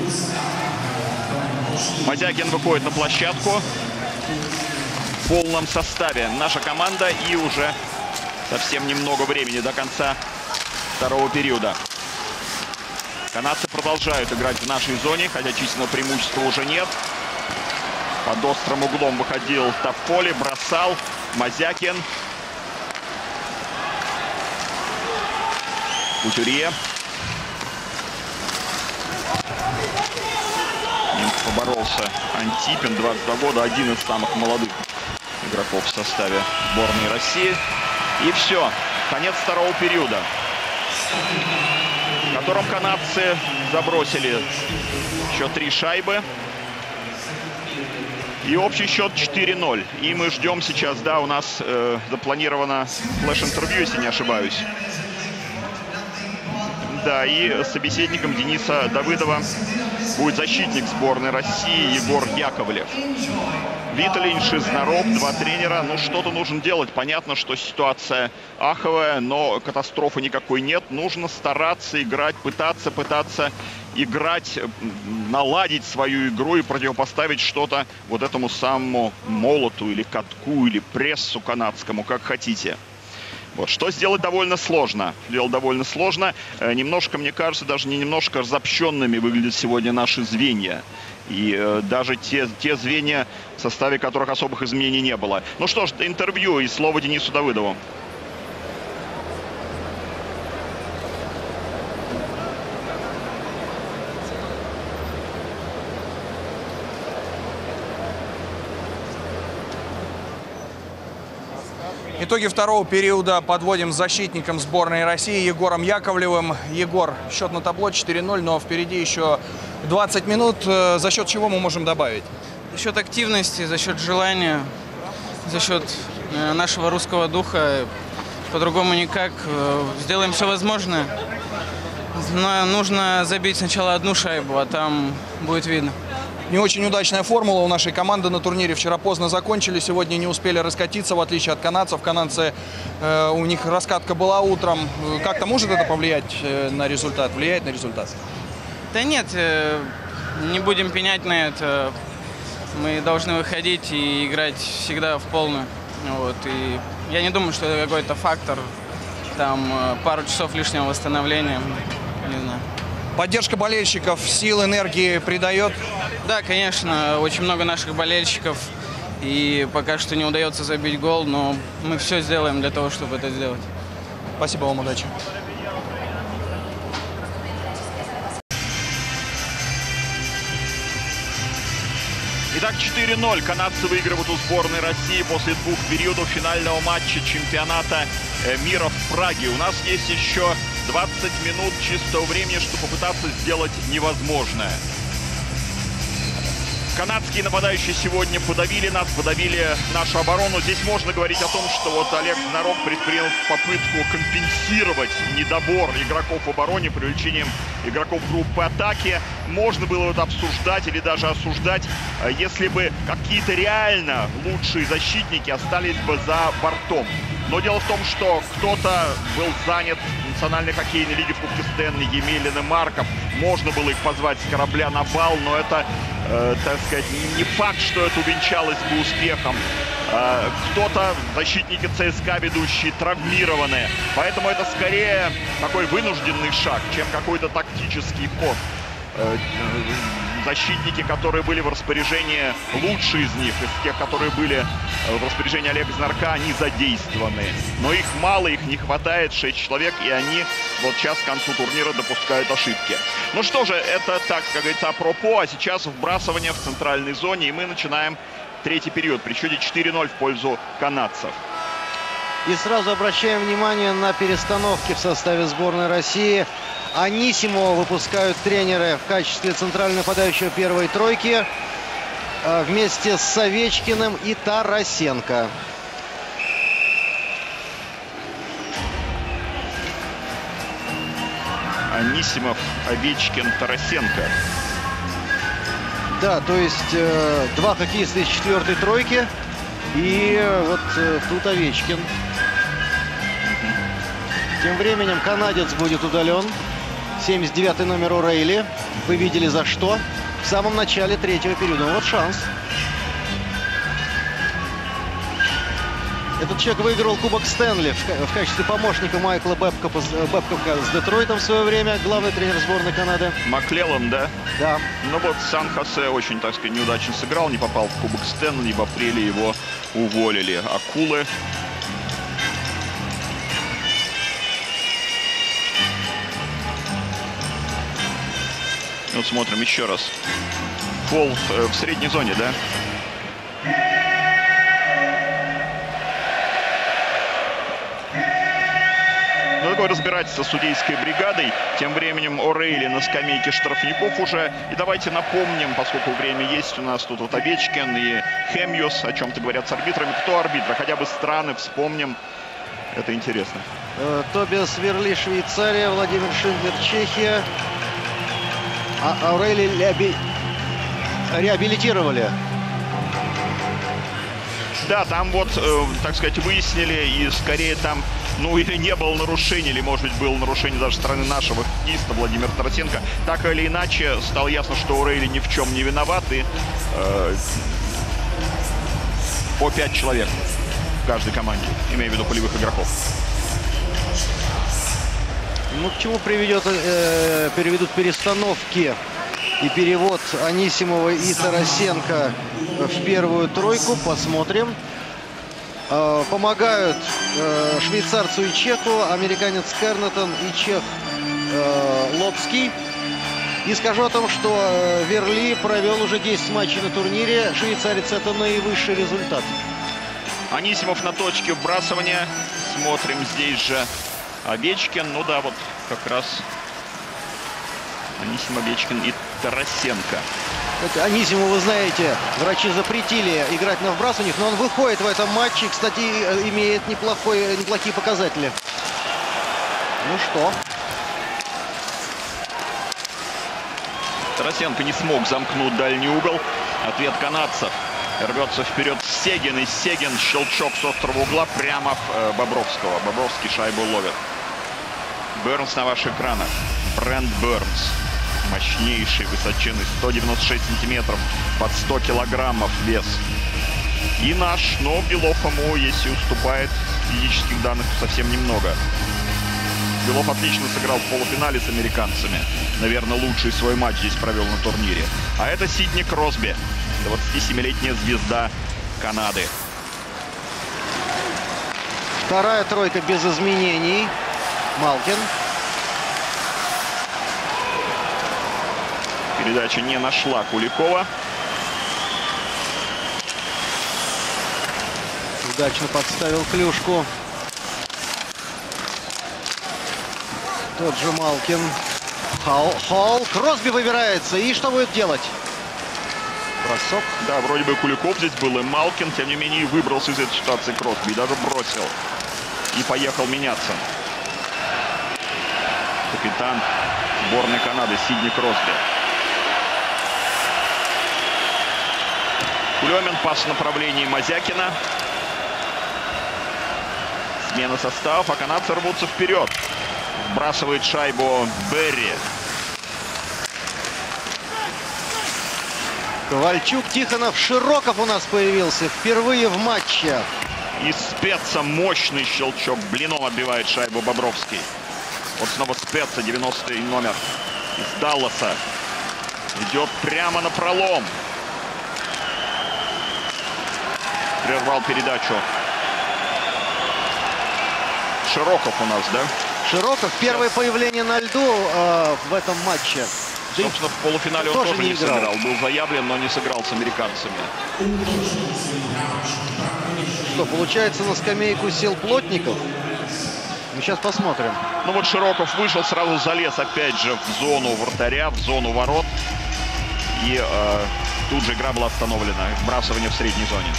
Мазякин выходит на площадку в полном составе. Наша команда, и уже совсем немного времени до конца второго периода. Канадцы продолжают играть в нашей зоне, хотя численного преимущества уже нет. Под острым углом выходил Тоффоли, бросал Мазякин. Кутюрье. Поборолся Антипин, 22 года, один из самых молодых игроков в составе сборной России. И все, конец второго периода, в котором канадцы забросили еще 3 шайбы. И общий счет 4-0. И мы ждем сейчас, да, у нас запланировано флеш-интервью, если не ошибаюсь. Да, и собеседником Дениса Давыдова будет защитник сборной России Егор Яковлев. Виталий, Шизнаров, 2 тренера. Ну, что-то нужно делать. Понятно, что ситуация аховая, но катастрофы никакой нет. Нужно стараться играть, пытаться играть, наладить свою игру и противопоставить что-то вот этому самому молоту или катку или прессу канадскому, как хотите. Вот. Что сделать довольно сложно. Немножко, мне кажется, даже не немножко разобщенными выглядят сегодня наши звенья. И даже те звенья, в составе которых особых изменений не было. Ну что ж, интервью и слово Денису Давыдову. Итоги второго периода подводим с защитником сборной России Егором Яковлевым. Егор, счет на табло 4-0, но впереди еще 20 минут. За счет чего мы можем добавить? За счет активности, за счет желания, за счет нашего русского духа. По-другому никак. Сделаем все возможное. Но нужно забить сначала 1 шайбу, а там будет видно. Не очень удачная формула у нашей команды на турнире. Вчера поздно закончили, сегодня не успели раскатиться, в отличие от канадцев. Канадцы, у них раскатка была утром. Как-то может это повлиять на результат? Влияет на результат? Да нет, не будем пенять на это. Мы должны выходить и играть всегда в полную. Вот. И я не думаю, что это какой-то фактор. Там пару часов лишнего восстановления. Не знаю. Поддержка болельщиков сил, энергии придает? Да, конечно, очень много наших болельщиков. И пока что не удается забить гол, но мы все сделаем для того, чтобы это сделать. Спасибо вам, удачи. Итак, 4-0. Канадцы выигрывают у сборной России после 2 периодов финального матча чемпионата мира в Праге. У нас есть еще 20 минут чистого времени, чтобы попытаться сделать невозможное. Канадские нападающие сегодня подавили нас, подавили нашу оборону. Здесь можно говорить о том, что вот Олег Знарок предпринял попытку компенсировать недобор игроков в обороне привлечением игроков группы атаки. Можно было это обсуждать или даже осуждать, если бы какие-то реально лучшие защитники остались бы за бортом. Но дело в том, что кто-то был занят в национальной хоккейной лиге в Кубке Стэнли, Емелин и Марков. Можно было их позвать с корабля на бал, но это, так сказать, не факт, что это увенчалось бы успехом. Кто-то, защитники ЦСКА ведущие, травмированные. Поэтому это скорее такой вынужденный шаг, чем какой-то тактический ход. Защитники, которые были в распоряжении, лучшие из них, из тех, которые были в распоряжении Олега Знарка, они задействованы. Но их мало, их не хватает, 6 человек, и они вот сейчас к концу турнира допускают ошибки. Ну что же, это так, как говорится, апропо, а сейчас вбрасывание в центральной зоне, и мы начинаем третий период при счете 4-0 в пользу канадцев. И сразу обращаем внимание на перестановки в составе сборной России. Анисимова выпускают тренеры в качестве центрального нападающего первой тройки вместе с Овечкиным и Тарасенко. Анисимов, Овечкин, Тарасенко. Да, то есть 2 хоккеиста из 4-й тройки. И вот тут Овечкин. Тем временем канадец будет удален. 79-й номер О'Рейли. Вы видели за что? В самом начале третьего периода. Вот шанс. Этот человек выиграл Кубок Стэнли в качестве помощника Майкла Бэбкока с Детройтом в свое время. Главный тренер сборной Канады. Маклеллан, да? Да. Ну вот Сан-Хосе очень, так сказать, неудачно сыграл. Не попал в Кубок Стэнли. В апреле его уволили. Акулы. Вот смотрим еще раз. Фол в средней зоне, да? Ну, такое разбирательство с судейской бригадой. Тем временем О'Рейли на скамейке штрафников уже. И давайте напомним, поскольку время есть, у нас тут вот Овечкин и Хемьюс о чем-то говорят с арбитрами. Кто арбитр? Хотя бы страны вспомним. Это интересно. Тобиас Верли, Швейцария, Владимир Шиндлер, Чехия. А О'Рейли реабилитировали. Да, там вот, так сказать, выяснили, и скорее там, ну, или не было нарушений, или, может быть, было нарушение даже со стороны нашего хоккеиста Владимира Тарасенко. Так или иначе, стало ясно, что О'Рейли ни в чем не виноват, и по 5 человек в каждой команде, имея в виду полевых игроков. Ну, к чему переведут перестановки и перевод Анисимова и Тарасенко в первую тройку? Посмотрим. Помогают швейцарцу и чеху, американец Кернетон и чех Лобский. И скажу о том, что Верли провел уже 10 матчей на турнире. Швейцарец — это наивысший результат. Анисимов на точке вбрасывания. Смотрим здесь же Овечкин. Ну да, вот как раз Анисим, Овечкин и Тарасенко. Анисиму, вы знаете, врачи запретили играть на вбрасываниях, но он выходит в этом матче. Кстати, имеет неплохие показатели. Ну что? Тарасенко не смог замкнуть дальний угол. Ответ канадцев. Рвется вперед Сегин. И Сегин щелчок с острого угла прямо в Бобровского. Бобровский шайбу ловит. Бернс на ваших экранах. Брент Бернс. Мощнейший, высоченный, 196 сантиметров, под 100 килограммов вес. И наш, но Белов ему, если уступает, физических данных совсем немного. Белов отлично сыграл в полуфинале с американцами. Наверное, лучший свой матч здесь провел на турнире. А это Сидни Кросби, 27-летняя звезда Канады. Вторая тройка без изменений. Малкин. Передача не нашла Куликова. Удачно подставил клюшку. Тот же Малкин. Холл. Кросби выбирается. И что будет делать? Бросок. Да, вроде бы Куликов здесь был и Малкин. Тем не менее, выбрался из этой ситуации Кросби. И даже бросил. И поехал меняться. Капитан сборной Канады Сидни Кросби. Кулемин, пас в направлении Мазякина. Смена составов, а канадцы рвутся вперед. Вбрасывает шайбу Берри. Ковальчук, Тихонов, Широков у нас появился впервые в матче. И Спеца мощный щелчок. Блином отбивает шайбу Бобровский. Вот снова Спеца, 90-й номер из Далласа. Идет прямо на пролом. Прервал передачу. Широков у нас, да? Широков. Первое появление на льду в этом матче. Собственно, в полуфинале он тоже не сыграл. Был заявлен, но не сыграл с американцами. Что, получается, на скамейку сел Плотников? Мы сейчас посмотрим. Ну вот Широков вышел, сразу залез опять же в зону вратаря, в зону ворот. И тут же игра была остановлена. Вбрасывание в средней зоне.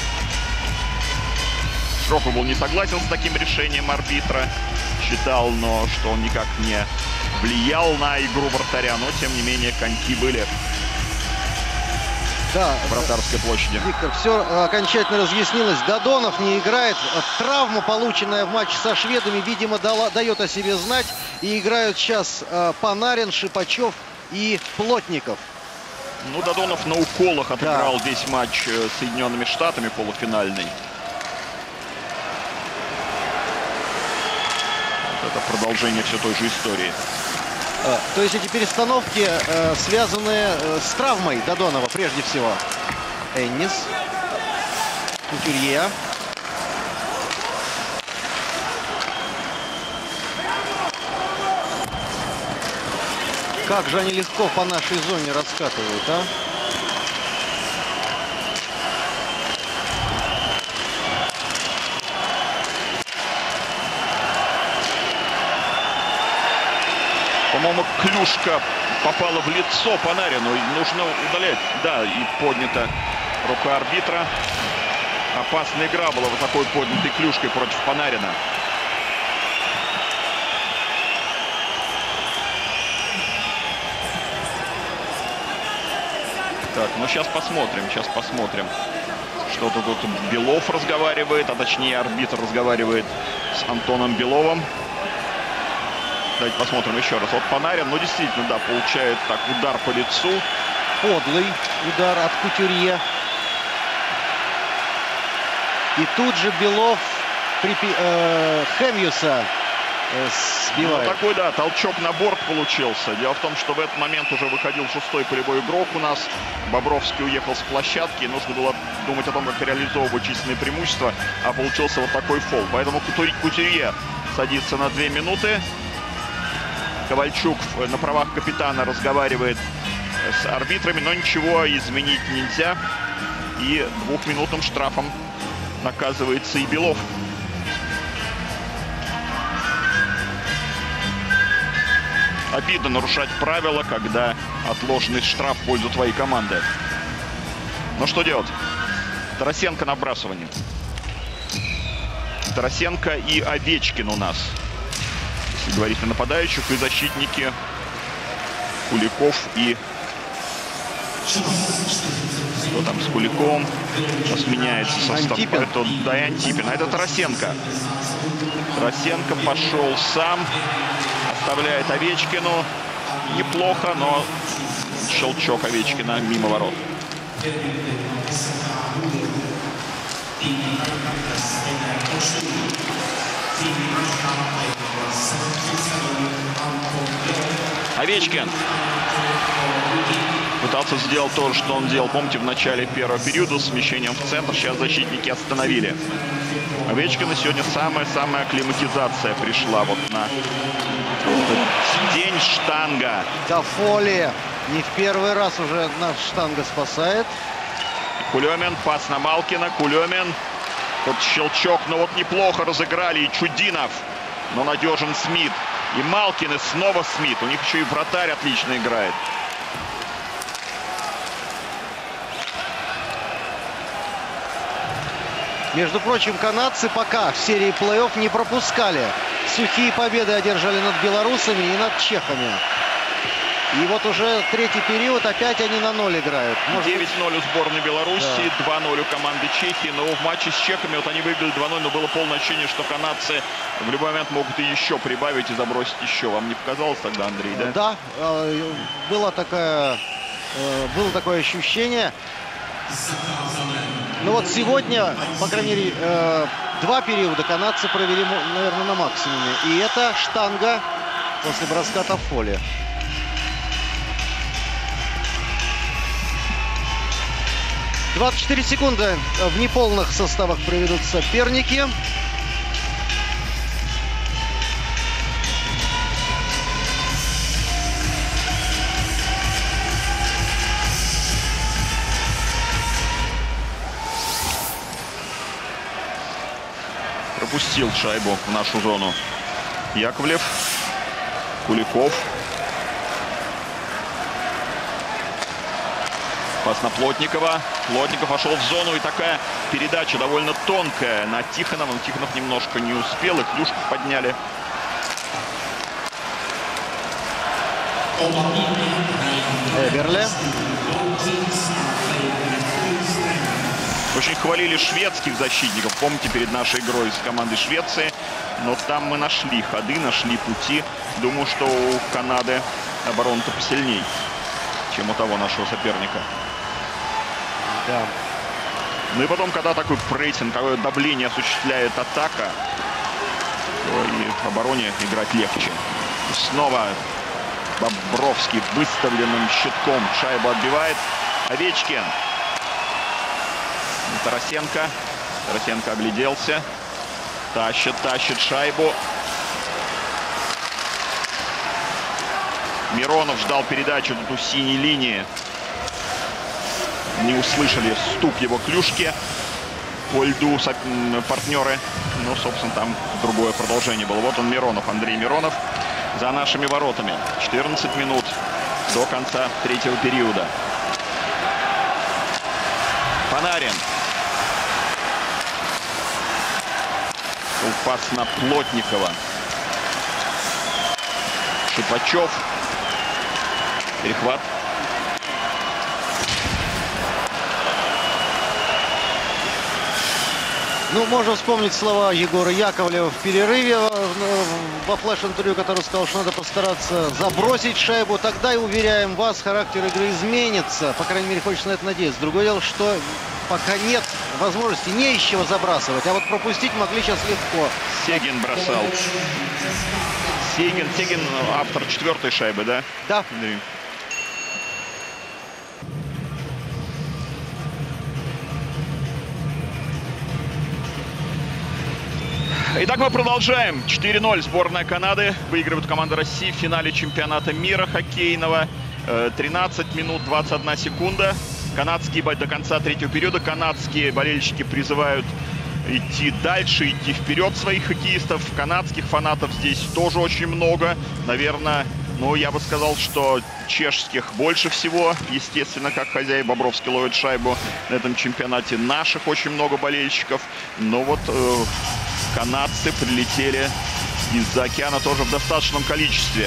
Широков был не согласен с таким решением арбитра. Считал, но что он никак не влиял на игру вратаря. Но, тем не менее, коньки были. Да, вратарской площади. Виктор, все окончательно разъяснилось. Додонов не играет. Травма, полученная в матче со шведами, видимо, дает о себе знать. И играют сейчас Панарин, Шипачев и Плотников. Ну, Додонов на уколах отыграл весь матч с Соединенными Штатами полуфинальный. Вот это продолжение все той же истории. То есть эти перестановки связаны с травмой Додонова прежде всего. Эннис, Кутюрье. Как же они легко по нашей зоне раскатывают, а? По-моему, клюшка попала в лицо Панарину. Нужно удалять. Да, и поднята рука арбитра. Опасная игра была вот такой поднятой клюшкой против Панарина. Так, ну сейчас посмотрим, Что-то тут Белов разговаривает, а точнее арбитр разговаривает с Антоном Беловым. Давайте посмотрим еще раз. Вот Панарин, ну действительно, да, получает так удар по лицу. Подлый удар от Кутюрье. И тут же Белов Хемьюса сбивает. Ну, такой, да, толчок на борт получился. Дело в том, что в этот момент уже выходил шестой полевой игрок у нас. Бобровский уехал с площадки. Нужно было думать о том, как реализовывать численные преимущества. А получился вот такой фол. Поэтому Кутюрье садится на 2 минуты. Ковальчук на правах капитана разговаривает с арбитрами, но ничего изменить нельзя. И 2-минутным штрафом наказывается и Белов. Обидно нарушать правила, когда отложенный штраф в пользу твоей команды. Ну что делать? Тарасенко на вбрасывании. Тарасенко и Овечкин у нас. Если говорить о нападающих, и защитники Куликов и... Кто там с Куликовым? Сейчас меняется состав. Это, да, и Антипин. А это Тарасенко. Тарасенко пошел сам. Оставляет Овечкину. Неплохо, но щелчок Овечкина мимо ворот. Овечкин пытался сделать то, что он делал, помните, в начале первого периода с смещением в центр. Сейчас защитники остановили Овечкина. Сегодня самая акклиматизация пришла вот на день штанга. Тофоли не в первый раз уже наш штанга спасает. Кулемин, пас на Малкина. Кулемин. Тут щелчок, но вот неплохо разыграли. И Чудинов, но надежен Смит. И Малкин, и снова Смит. У них еще и вратарь отлично играет. Между прочим, канадцы пока в серии плей-офф не пропускали. Сухие победы одержали над белорусами и над чехами. И вот уже третий период, опять они на 0 играют. 9-0 у сборной Беларуси, да. 2-0 у команды Чехии. Но в матче с чехами вот они выиграли 2-0, но было полное ощущение, что канадцы в любой момент могут и еще прибавить и забросить еще. Вам не показалось тогда, Андрей, да? Да, было такое ощущение. Ну вот сегодня, по крайней мере, 2 периода канадцы провели, наверное, на максимуме. И это штанга после броска Тофоли. — 24 секунды в неполных составах проведут соперники. Пропустил шайбу в нашу зону Яковлев. Куликов. Пас на Плотникова. Плотников вошел в зону, и такая передача довольно тонкая на Тихонова. Но Тихонов немножко не успел, и клюшку подняли. Эберле. Очень хвалили шведских защитников. Помните, перед нашей игрой с командой Швеции. Но там мы нашли ходы, нашли пути. Думаю, что у Канады оборона-то посильней, чем у того нашего соперника. Да. Ну и потом, когда такой прессинг, какое давление осуществляет атака, то и обороне играть легче. И снова Бобровский выставленным щитком шайбу отбивает. Овечкин. Тарасенко. Тарасенко огляделся. Тащит шайбу. Миронов ждал передачу тут у синей линии. Не услышали стук его клюшки по льду партнеры. Ну, собственно, там другое продолжение было. Вот он, Миронов, Андрей Миронов за нашими воротами. 14 минут до конца третьего периода. Панарин. Пас на Плотникова. Шипачев. Перехват. Ну, можно вспомнить слова Егора Яковлева в перерыве во флеш-интервью, который сказал, что надо постараться забросить шайбу. Тогда, и уверяем вас, характер игры изменится. По крайней мере, хочется на это надеяться. Другое дело, что пока нет возможности, не из чего забрасывать. А вот пропустить могли сейчас легко. Сегин бросал. Сегин автор 4-й шайбы, да? Да. Итак, мы продолжаем. 4-0 сборная Канады. Выигрывает команда России в финале чемпионата мира хоккейного. 13 минут 21 секунда. До конца третьего периода канадские болельщики призывают идти дальше, идти вперед своих хоккеистов. Канадских фанатов здесь тоже очень много. Наверное, ну, я бы сказал, что чешских больше всего. Естественно, как хозяин Бобровский ловит шайбу на этом чемпионате. Наших очень много болельщиков. Но вот канадцы прилетели из-за океана тоже в достаточном количестве.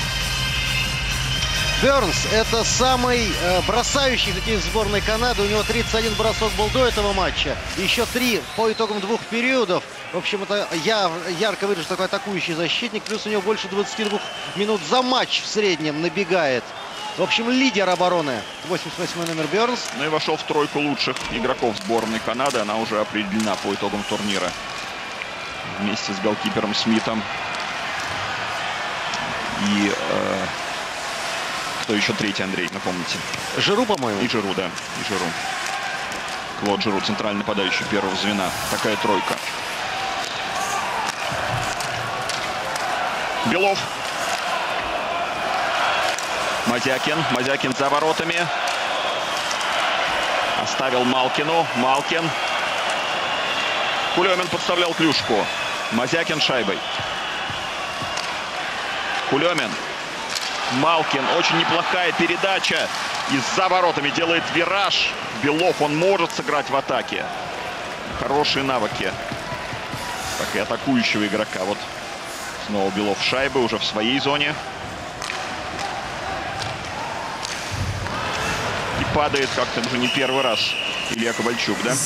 Бернс – это самый бросающий хоккеист сборной Канады. У него 31 бросок был до этого матча. Еще 3 по итогам 2 периодов. В общем, это ярко выражен такой атакующий защитник. Плюс у него больше 22 минут за матч в среднем набегает. В общем, лидер обороны. 88-й номер Бернс. Ну и вошел в тройку лучших игроков сборной Канады. Она уже определена по итогам турнира. Вместе с голкипером Смитом. И кто еще третий, Андрей, напомните? Жиру, по-моему. И Жиру, да. И Жиру. Клод Жиру, центральный нападающий первого звена. Такая тройка. Белов. Мазякин. Мазякин за воротами. Оставил Малкину. Малкин. Кулемин подставлял клюшку. Мазякин шайбой. Кулемин. Малкин. Очень неплохая передача. И за воротами делает вираж. Белов, он может сыграть в атаке. Хорошие навыки. Так и атакующего игрока. Вот снова Белов шайбы уже в своей зоне. И падает как-то уже не первый раз Илья Ковальчук, да?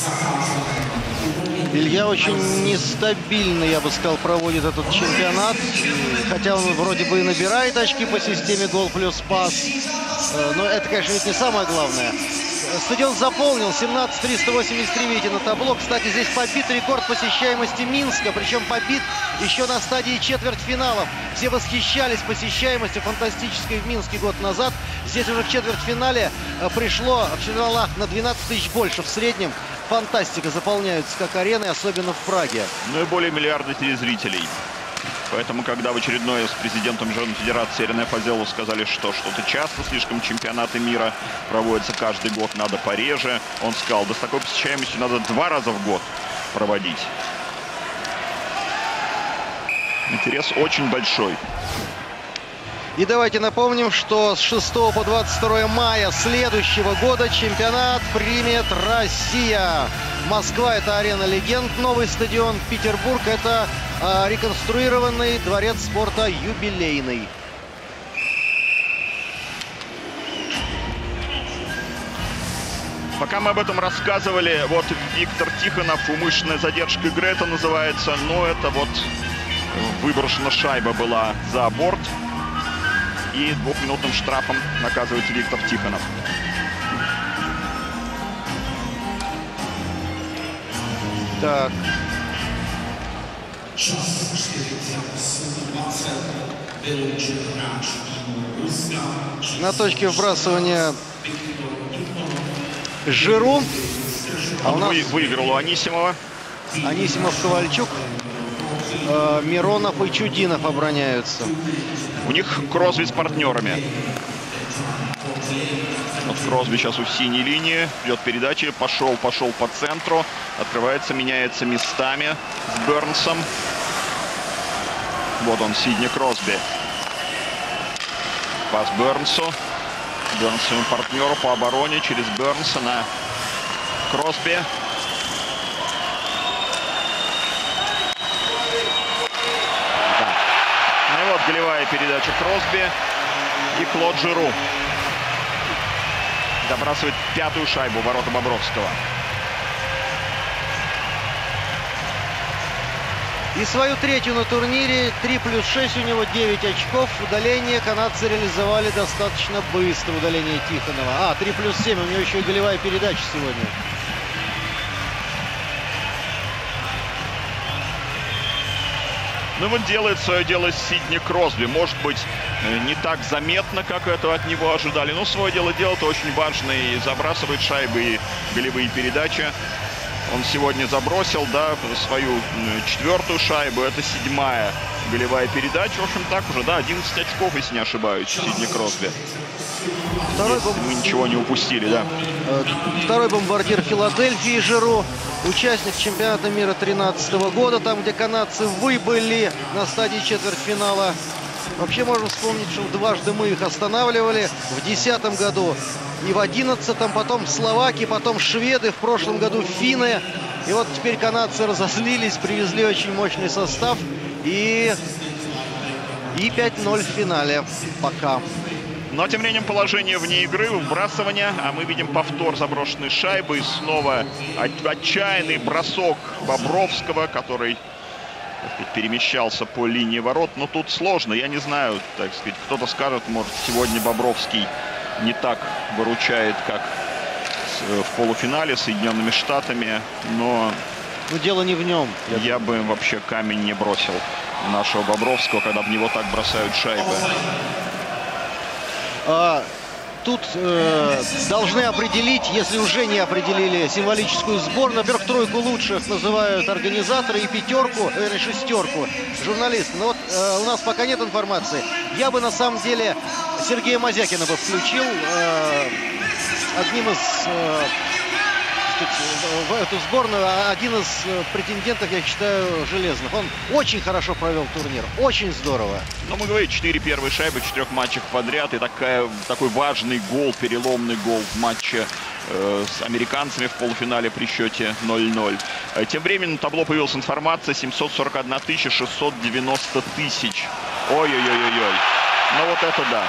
Илья очень нестабильно, я бы сказал, проводит этот чемпионат. Хотя он вроде бы и набирает очки по системе гол плюс пас. Но это, конечно, ведь не самое главное. Стадион заполнил. 17-383 видите на табло. Кстати, здесь побит рекорд посещаемости Минска. Причем побит еще на стадии четвертьфиналов. Все восхищались посещаемостью фантастической в Минске год назад. Здесь уже в четвертьфинале пришло в финалах на 12 тысяч больше в среднем. Фантастика. Заполняются как арены, особенно в Праге. Ну и более миллиарда телезрителей. Поэтому, когда в очередной с президентом Международной Федерации Рене Фазелу сказали, что что-то часто слишком чемпионаты мира проводятся каждый год, надо пореже, он сказал, да с такой посещаемостью надо 2 раза в год проводить. Интерес очень большой. И давайте напомним, что с 6 по 22 мая следующего года чемпионат примет Россия. Москва – это арена легенд, новый стадион. Петербург – это реконструированный дворец спорта юбилейный. Пока мы об этом рассказывали, вот Виктор Тихонов, умышленная задержка игры это называется, но это вот выброшена шайба была за борт. И 2-минутным штрафом наказывается Виктор Тихонов. Так. На точке вбрасывания Жиру. Он выиграл у Анисимова. Анисимов, Ковальчук, Миронов и Чудинов обороняются. У них Кросби с партнерами. Вот Кросби сейчас у синей линии. Идет передача. Пошел по центру. Открывается, меняется местами с Бернсом. Вот он, Сидни Кросби. Пас Бернсу. Бернс своему партнеру по обороне через Бернса на Кросби. Ну и вот голевая передача Кросби. И Клод Жиру забрасывает 5-ю шайбу в ворота Бобровского. И свою 3-ю на турнире. 3+6 у него 9 очков. Удаление канадцы реализовали достаточно быстро. Удаление Тихонова. 3+7. У него еще и голевая передача сегодня. Ну вот делает свое дело Сидни Кросби. Может быть, не так заметно, как это от него ожидали. Но свое дело делает очень важно. И забрасывает шайбы и голевые передачи. Он сегодня забросил, да, свою 4-ю шайбу. Это 7-я голевая передача. В общем, так уже, да, 11 очков, если не ошибаюсь, Сидни Кросби. Мы ничего не упустили, да. Второй бомбардир Филадельфии Жиру. Участник чемпионата мира 2013 года. Там, где канадцы выбыли на стадии четвертьфинала. Вообще можно вспомнить, что дважды мы их останавливали. В 2010 году и в 2011, потом словаки, потом шведы, в прошлом году финны. И вот теперь канадцы разозлились, привезли очень мощный состав. И 5-0 в финале пока. Но тем временем положение вне игры, вбрасывание. А мы видим повтор заброшенной шайбы. И снова отчаянный бросок Бобровского, который, так сказать, перемещался по линии ворот. Но тут сложно. Я не знаю, так сказать, кто-то скажет, может, сегодня Бобровский не так выручает, как в полуфинале с Соединенными Штатами. Но дело не в нем. Я бы вообще камень не бросил нашего Бобровского, когда в него так бросают шайбы. Тут должны определить, если уже не определили, символическую сборную. Во-первых, 3 лучших называют организаторы и 5-ку, 6-ку журналисты. Но вот у нас пока нет информации. Я бы на самом деле Сергея Мазякина бы включил одним из в эту сборную, один из претендентов, я считаю, железных. Он очень хорошо провел турнир, очень здорово. Но мы говорим, 4 первые шайбы в 4 матчах подряд. И такой важный гол, переломный гол в матче с американцами в полуфинале при счете 0-0. Тем временем на табло появилась информация: 741 690 тысяч. Ой-ой-ой-ой-ой. Ну вот это да.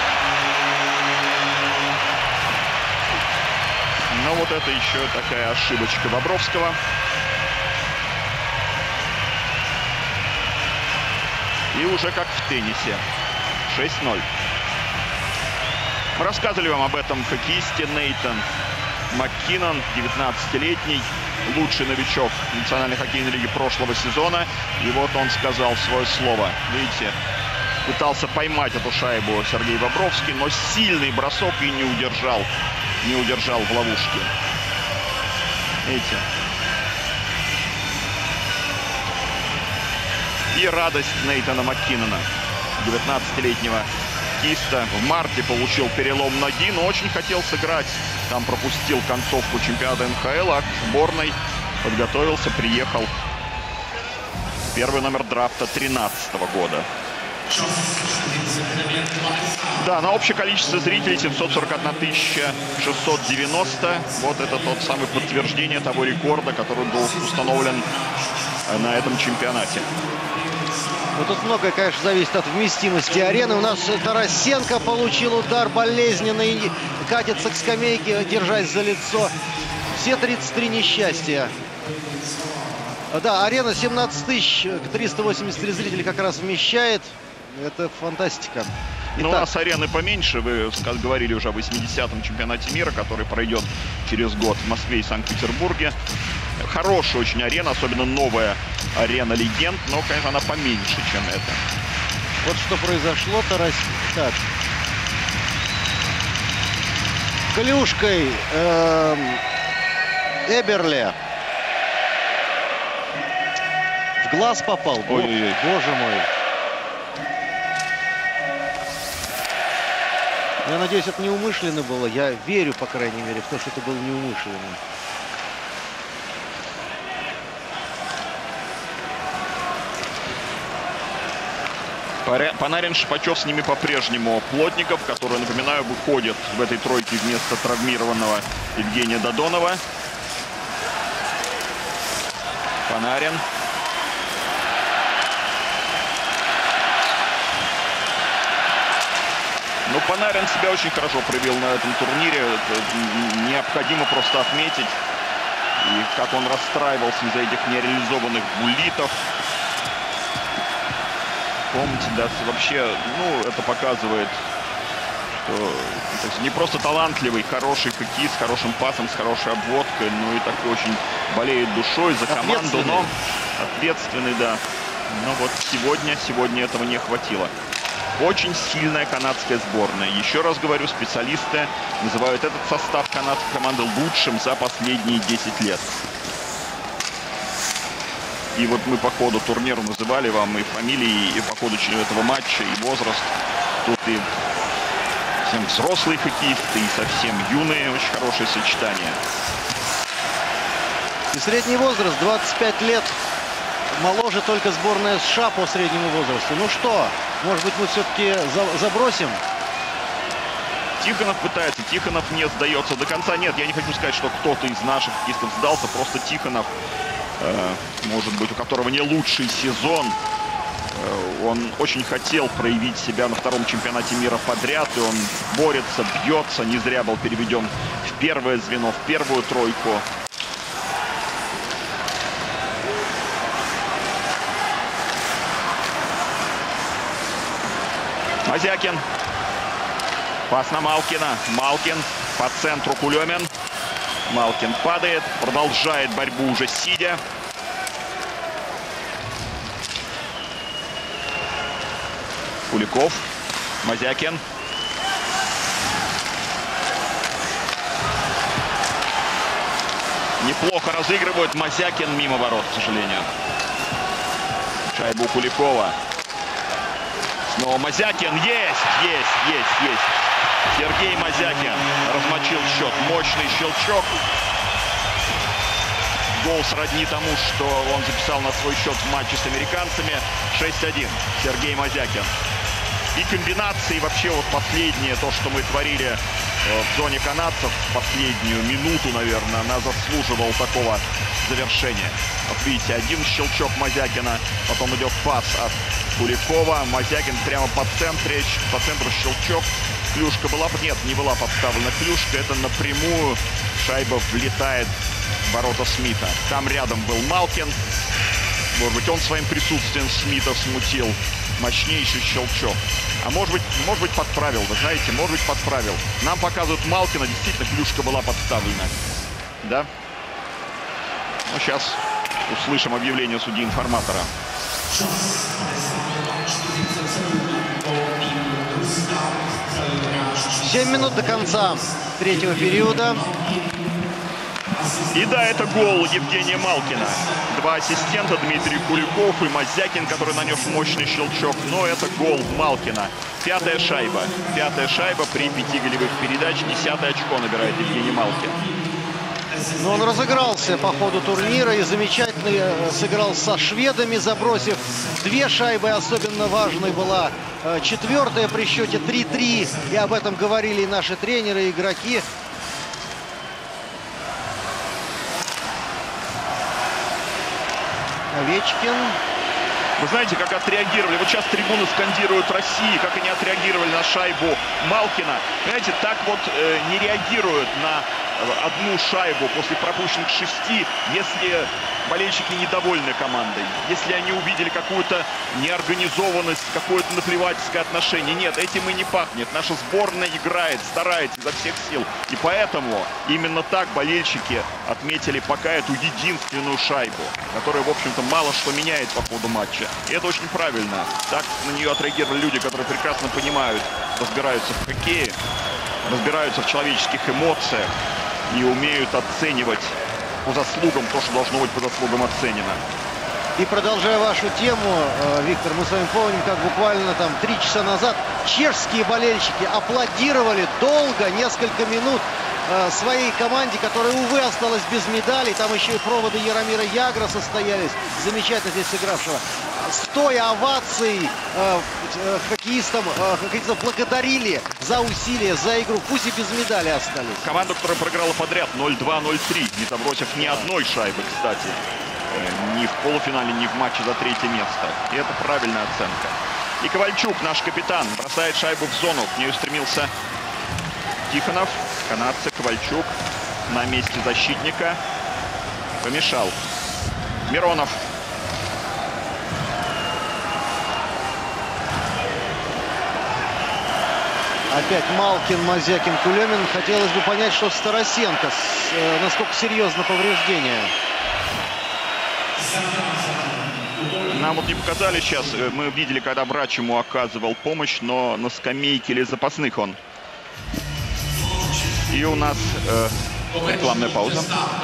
Но вот это еще такая ошибочка Бобровского. И уже как в теннисе. 6-0. Мы рассказывали вам об этом хоккеисте Нейтан Маккинон, 19-летний, лучший новичок Национальной хоккейной лиги прошлого сезона. И вот он сказал свое слово. Видите, пытался поймать эту шайбу Сергей Бобровский, но сильный бросок и не удержал в ловушке. Видите? И радость Нейтана Маккинона, 19-летнего хоккеиста. В марте получил перелом ноги, но очень хотел сыграть. Там пропустил концовку чемпионата НХЛ, а к сборной подготовился, приехал. Первый номер драфта 2013 года. Да, на общее количество зрителей 741 690. Вот это тот самый подтверждение того рекорда, который был установлен на этом чемпионате. Ну, тут многое, конечно, зависит от вместимости арены. У нас Тарасенко получил удар болезненный, катится к скамейке, держась за лицо. Все 33 несчастья. Да, арена 17 383 зрителей как раз вмещает. Это фантастика. Но у нас арены поменьше. Вы говорили уже о 80-м чемпионате мира, который пройдет через год в Москве и Санкт-Петербурге. Хорошая очень арена, особенно новая арена легенд, но, конечно, она поменьше, чем это. Вот что произошло. Так. Клюшкой Эберле в глаз попал. Ой-ой-ой. Боже мой. Я надеюсь, это неумышленно было. Я верю, по крайней мере, в то, что это было неумышленно. Панарин, Шипачев, с ними по-прежнему Плотников, который, напоминаю, выходит в этой тройке вместо травмированного Евгения Додонова. Панарин. Ну, Панарин себя очень хорошо проявил на этом турнире. Это необходимо просто отметить. И как он расстраивался из-за этих нереализованных буллитов. Помните, да, вообще, ну, это показывает, что то есть не просто талантливый, хороший хоккеист, с хорошим пасом, с хорошей обводкой, но и такой очень болеет душой за команду, но ответственный, да. Но вот сегодня этого не хватило. Очень сильная канадская сборная. Еще раз говорю, специалисты называют этот состав канадской команды лучшим за последние 10 лет. И вот мы по ходу турнира называли вам и фамилии, и по ходу этого матча, и возраст. Тут и совсем взрослые хоккеисты, и совсем юные. Очень хорошее сочетание. И средний возраст 25 лет. Моложе только сборная США по среднему возрасту. Ну что, может быть, мы все-таки забросим? Тихонов пытается. Тихонов не сдается до конца. Нет, я не хочу сказать, что кто-то из наших хоккеистов сдался. Просто Тихонов, может быть, у которого не лучший сезон. Он очень хотел проявить себя на втором чемпионате мира подряд. И он борется, бьется. Не зря был переведен в первое звено, в первую тройку. Мазякин. Пас на Малкина. Малкин по центру Кулемин. Малкин падает. Продолжает борьбу уже сидя. Куликов. Мазякин. Неплохо разыгрывают. Мазякин мимо ворот, к сожалению. Шайбу Куликова. Снова Мазякин. Есть. Сергей Мазякин размочил счет. Мощный щелчок. Гол сродни тому, что он записал на свой счет в матче с американцами. 6-1. Сергей Мазякин. И комбинации вообще вот последнее, то, что мы творили в зоне канадцев, последнюю минуту, наверное, она заслуживала такого завершения. Вот видите, один щелчок Мазякина, потом идет пас от Куликова. Мазякин прямо по центру щелчок. Клюшка была? Нет, не была подставлена клюшка. Это напрямую шайба влетает в ворота Смита. Там рядом был Малкин. Может быть, он своим присутствием Смита смутил. Мощнейший щелчок. А может быть подправил. Вы знаете, может быть подправил. Нам показывают Малкина. Действительно, клюшка была подставлена. Да? Ну, сейчас услышим объявление судьи-информатора. 7 минут до конца третьего периода. И да, это гол Евгения Малкина. Два ассистента, Дмитрий Куликов и Мазякин, который нанес мощный щелчок. Но это гол Малкина. Пятая шайба. Пятая шайба при 5 голевых передачах. 10-е очко набирает Евгений Малкин. Но он разыгрался по ходу турнира и замечательно сыграл со шведами, забросив 2 шайбы. Особенно важной была 4-я при счете 3-3. И об этом говорили и наши тренеры, и игроки. Овечкин. Вы знаете, как отреагировали? Вот сейчас трибуны скандируют России, как они отреагировали на шайбу Малкина. Понимаете, так вот не реагируют на одну шайбу после пропущенных 6, если болельщики недовольны командой, если они увидели какую-то неорганизованность, какое-то наплевательское отношение. Нет, этим и не пахнет. Наша сборная играет, старается изо всех сил. И поэтому именно так болельщики отметили пока эту единственную шайбу, которая, в общем-то, мало что меняет по ходу матча. И это очень правильно. Так на нее отреагировали люди, которые прекрасно понимают, разбираются в хоккее, разбираются в человеческих эмоциях и умеют оценивать по заслугам то, что должно быть по заслугам оценено. И продолжая вашу тему, Виктор, мы с вами помним, как буквально там 3 часа назад чешские болельщики аплодировали долго, несколько минут, своей команде, которая, увы, осталась без медалей. Там еще и проводы Яромира Ягра состоялись, замечательно здесь сыгравшего. Стоя оваций хоккеистам благодарили за усилия, за игру. Пусть и без медали остались. Команда, которая проиграла подряд 0-2, 0-3, не забросив ни одной шайбы, кстати. Ни в полуфинале, ни в матче за 3-е место. И это правильная оценка. И Ковальчук, наш капитан, бросает шайбу в зону. К ней устремился Тихонов. Канадцы, Ковальчук на месте защитника. Помешал Миронов. Опять Малкин, Мазякин, Кулемин. Хотелось бы понять, что с Тарасенко. Насколько серьезно повреждение. Нам вот не показали сейчас. Мы видели, когда врач ему оказывал помощь, но на скамейке или запасных он. И у нас рекламная пауза.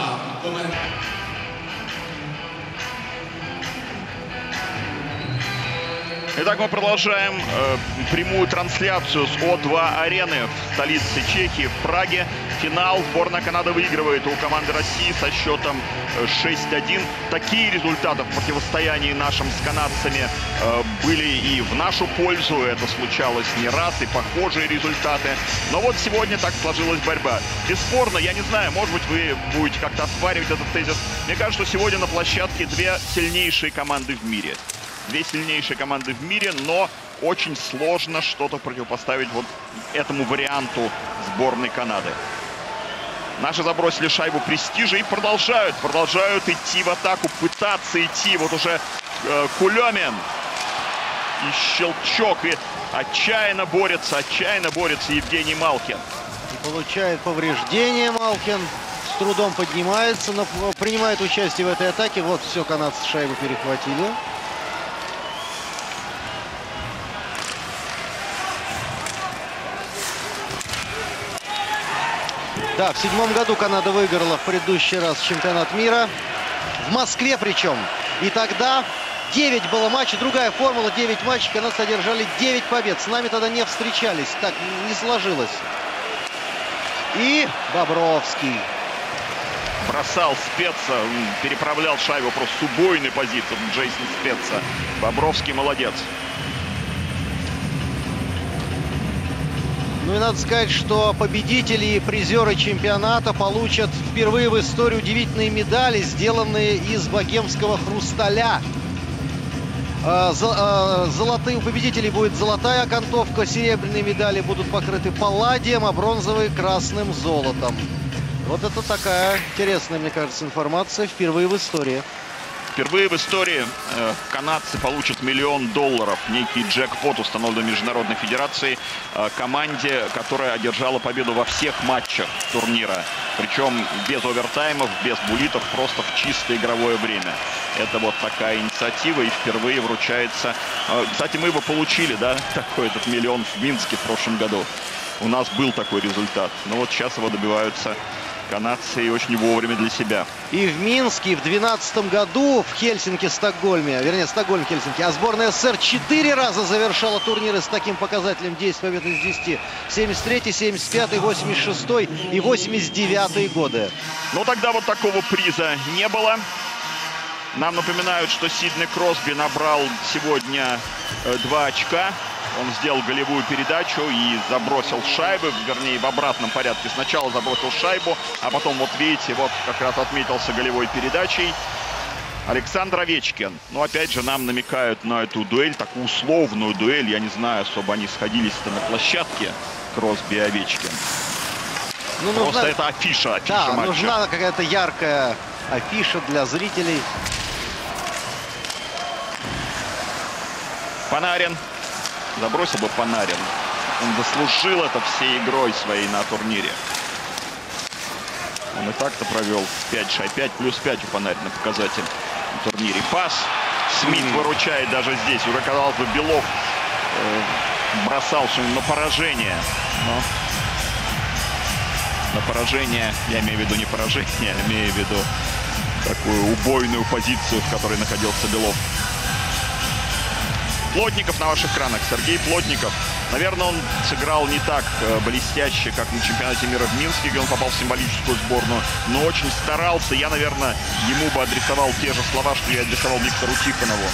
Итак, мы продолжаем прямую трансляцию с О2-арены в столице Чехии, в Праге. Финал. Сборная Канады выигрывает у команды России со счетом 6-1. Такие результаты в противостоянии нашим с канадцами были и в нашу пользу. Это случалось не раз, и похожие результаты. Но вот сегодня так сложилась борьба. Бесспорно, я не знаю, может быть, вы будете как-то оспаривать этот тезис. Мне кажется, что сегодня на площадке две сильнейшие команды в мире. Две сильнейшие команды в мире, но очень сложно что-то противопоставить вот этому варианту сборной Канады. Наши забросили шайбу престижа и продолжают идти в атаку, пытаться идти. Вот уже Кулемин. И щелчок, и отчаянно борется Евгений Малкин. И получает повреждение Малкин. С трудом поднимается, но принимает участие в этой атаке. Вот все, канадцы шайбу перехватили. Да, в 2007 году Канада выиграла в предыдущий раз чемпионат мира. В Москве причем. И тогда 9 было матчей. Другая формула, 9 матчей. Канадцы одержали 9 побед. С нами тогда не встречались. Так не сложилось. И Бобровский. Бросал Спеца, переправлял шайбу просто с убойной позиции. Джейсон Спеца. Бобровский молодец. Ну и надо сказать, что победители и призеры чемпионата получат впервые в истории удивительные медали, сделанные из богемского хрусталя. У победителей будет золотая окантовка, серебряные медали будут покрыты палладием, а бронзовые красным золотом. Вот это такая интересная, мне кажется, информация впервые в истории. Впервые в истории канадцы получат $1 миллион. Некий джекпот, установленный Международной Федерацией, команде, которая одержала победу во всех матчах турнира. Причем без овертаймов, без буллитов, просто в чистое игровое время. Это вот такая инициатива, и впервые вручается... Кстати, мы его получили, да, такой этот $1 миллион в Минске в прошлом году. У нас был такой результат. Но вот сейчас его добиваются канадцы, и очень вовремя для себя. И в Минске, и в 2012 году в Хельсинки, Стокгольме, вернее, Стокгольм-Хельсинки, а сборная СССР 4 раза завершала турниры с таким показателем 10 побед из 10. 73-й, 75-й, 86-й и 89-й годы. Но тогда вот такого приза не было. Нам напоминают, что Сидней Кросби набрал сегодня 2 очка. Он сделал голевую передачу и забросил шайбы, вернее, в обратном порядке. Сначала забросил шайбу, а потом, вот видите, вот как раз отметился голевой передачей. Александр Овечкин. Ну, опять же, нам намекают на эту дуэль, такую условную дуэль. Я не знаю, особо они сходились-то на площадке, Кросби и Овечкин. Ну, просто это афиша да, матча. Нужна какая-то яркая афиша для зрителей. Панарин. Забросил бы Панарин. Он заслужил это всей игрой своей на турнире. Он и так-то провел 5 шайб. 5 плюс 5 у Панарина показатель на турнире. Пас. Смит выручает даже здесь. Уже, казалось бы, Белов бросался на поражение. Но на поражение, я имею в виду не поражение, я имею в виду такую убойную позицию, в которой находился Белов. Плотников на ваших экранах. Сергей Плотников. Наверное, он сыграл не так блестяще, как на чемпионате мира в Минске, где он попал в символическую сборную, но очень старался. Я, наверное, ему бы адресовал те же слова, что я адресовал Виктору Тихонову.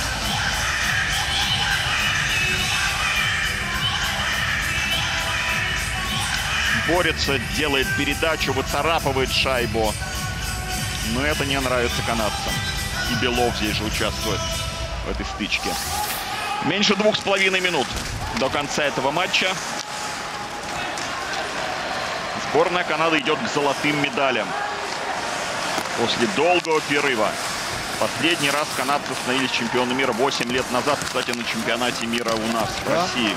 Борется, делает передачу, выцарапывает шайбу. Но это не нравится канадцам. И Белов здесь же участвует в этой стычке. Меньше 2,5 минут до конца этого матча. Сборная Канады идет к золотым медалям. После долгого перерыва. Последний раз канадцы становились чемпионами мира 8 лет назад. Кстати, на чемпионате мира у нас в России.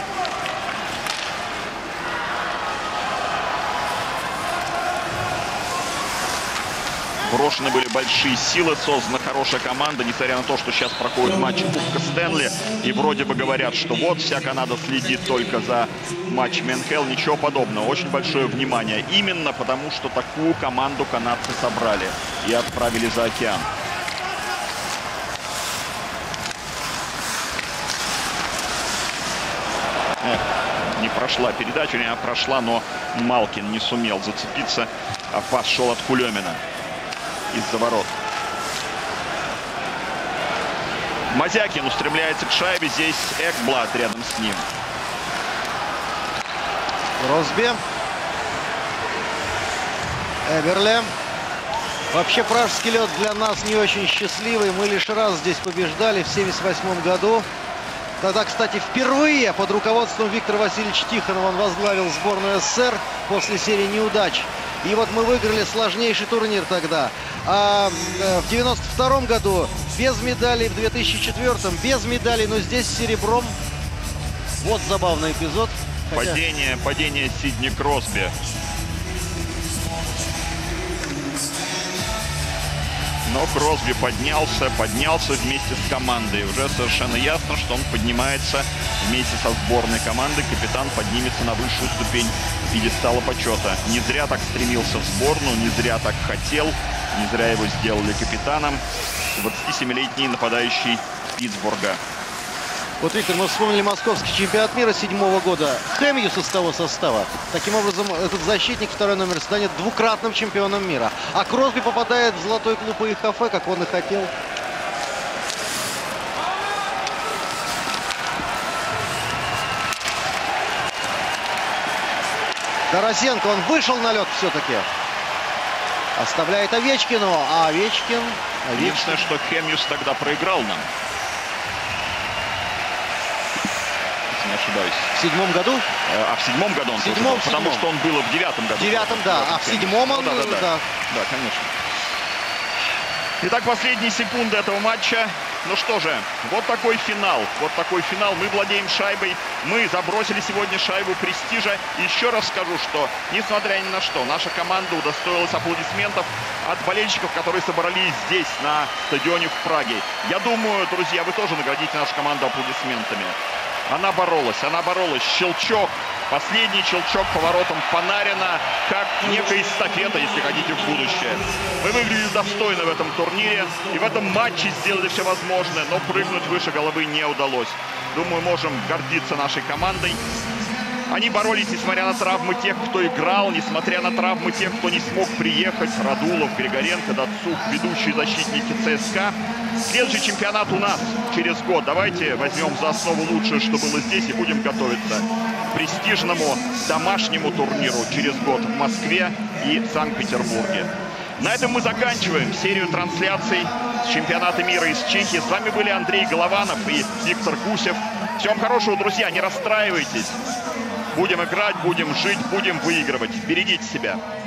Брошены были большие силы, создана хорошая команда, несмотря на то, что сейчас проходит матч Кубка Стэнли. И вроде бы говорят, что вот вся Канада следит только за матчами НХЛ. Ничего подобного. Очень большое внимание. Именно потому, что такую команду канадцы собрали и отправили за океан. Не прошла передача, не прошла, но Малкин не сумел зацепиться, а пас шел от Кулемина из-за ворот. Мазякин устремляется к шайбе. Здесь Экблат рядом с ним. Кросби. Эберли. Вообще пражский лед для нас не очень счастливый. Мы лишь раз здесь побеждали в 1978 году. Тогда, кстати, впервые под руководством Виктора Васильевича Тихонова он возглавил сборную СССР после серии неудач. И вот мы выиграли сложнейший турнир тогда. А в 92 году без медалей, в 2004 без медалей, но здесь с серебром. Вот забавный эпизод. Падение Сидни Кросби. Но Кросби поднялся вместе с командой. Уже совершенно ясно, что он поднимается вместе со сборной командой. Капитан поднимется на высшую ступень пьедестала почета. Не зря так стремился в сборную, не зря так хотел. Не зря его сделали капитаном. 27-летний нападающий Питтсбурга. Вот, Виктор, мы вспомнили московский чемпионат мира 2007 года. Хэмьюс из того состава. Таким образом, этот защитник, второй номер, станет двукратным чемпионом мира. А Кросби попадает в золотой клуб ИХФ, как он и хотел. Тарасенко, он вышел на лед все-таки. Оставляет Овечкину, а Овечкин... Единственное, что Хэмьюс тогда проиграл нам. Не ошибаюсь. В 2007 году? А в 2007 году он проиграл, потому что он был в 2009 году. В 2009, да, а в 2007 он... Да, конечно. Итак, последние секунды этого матча. Ну что же, вот такой финал. Вот такой финал. Мы владеем шайбой. Мы забросили сегодня шайбу престижа. И еще раз скажу, что, несмотря ни на что, наша команда удостоилась аплодисментов от болельщиков, которые собрались здесь, на стадионе в Праге. Я думаю, друзья, вы тоже наградите нашу команду аплодисментами. Она боролась. Щелчок. Последний щелчок поворотом Панарина, как некая эстафета, если хотите, в будущее. Мы выглядели достойно в этом турнире и в этом матче сделали все возможное, но прыгнуть выше головы не удалось. Думаю, можем гордиться нашей командой. Они боролись, несмотря на травмы тех, кто играл, несмотря на травмы тех, кто не смог приехать. Радулов, Григоренко, Дацук, ведущие защитники ЦСКА. Следующий чемпионат у нас через год. Давайте возьмем за основу лучшее, что было здесь, и будем готовиться к престижному домашнему турниру через год в Москве и Санкт-Петербурге. На этом мы заканчиваем серию трансляций с чемпионата мира из Чехии. С вами были Андрей Голованов и Виктор Гусев. Всего вам хорошего, друзья, не расстраивайтесь. Будем играть, будем жить, будем выигрывать. Берегите себя.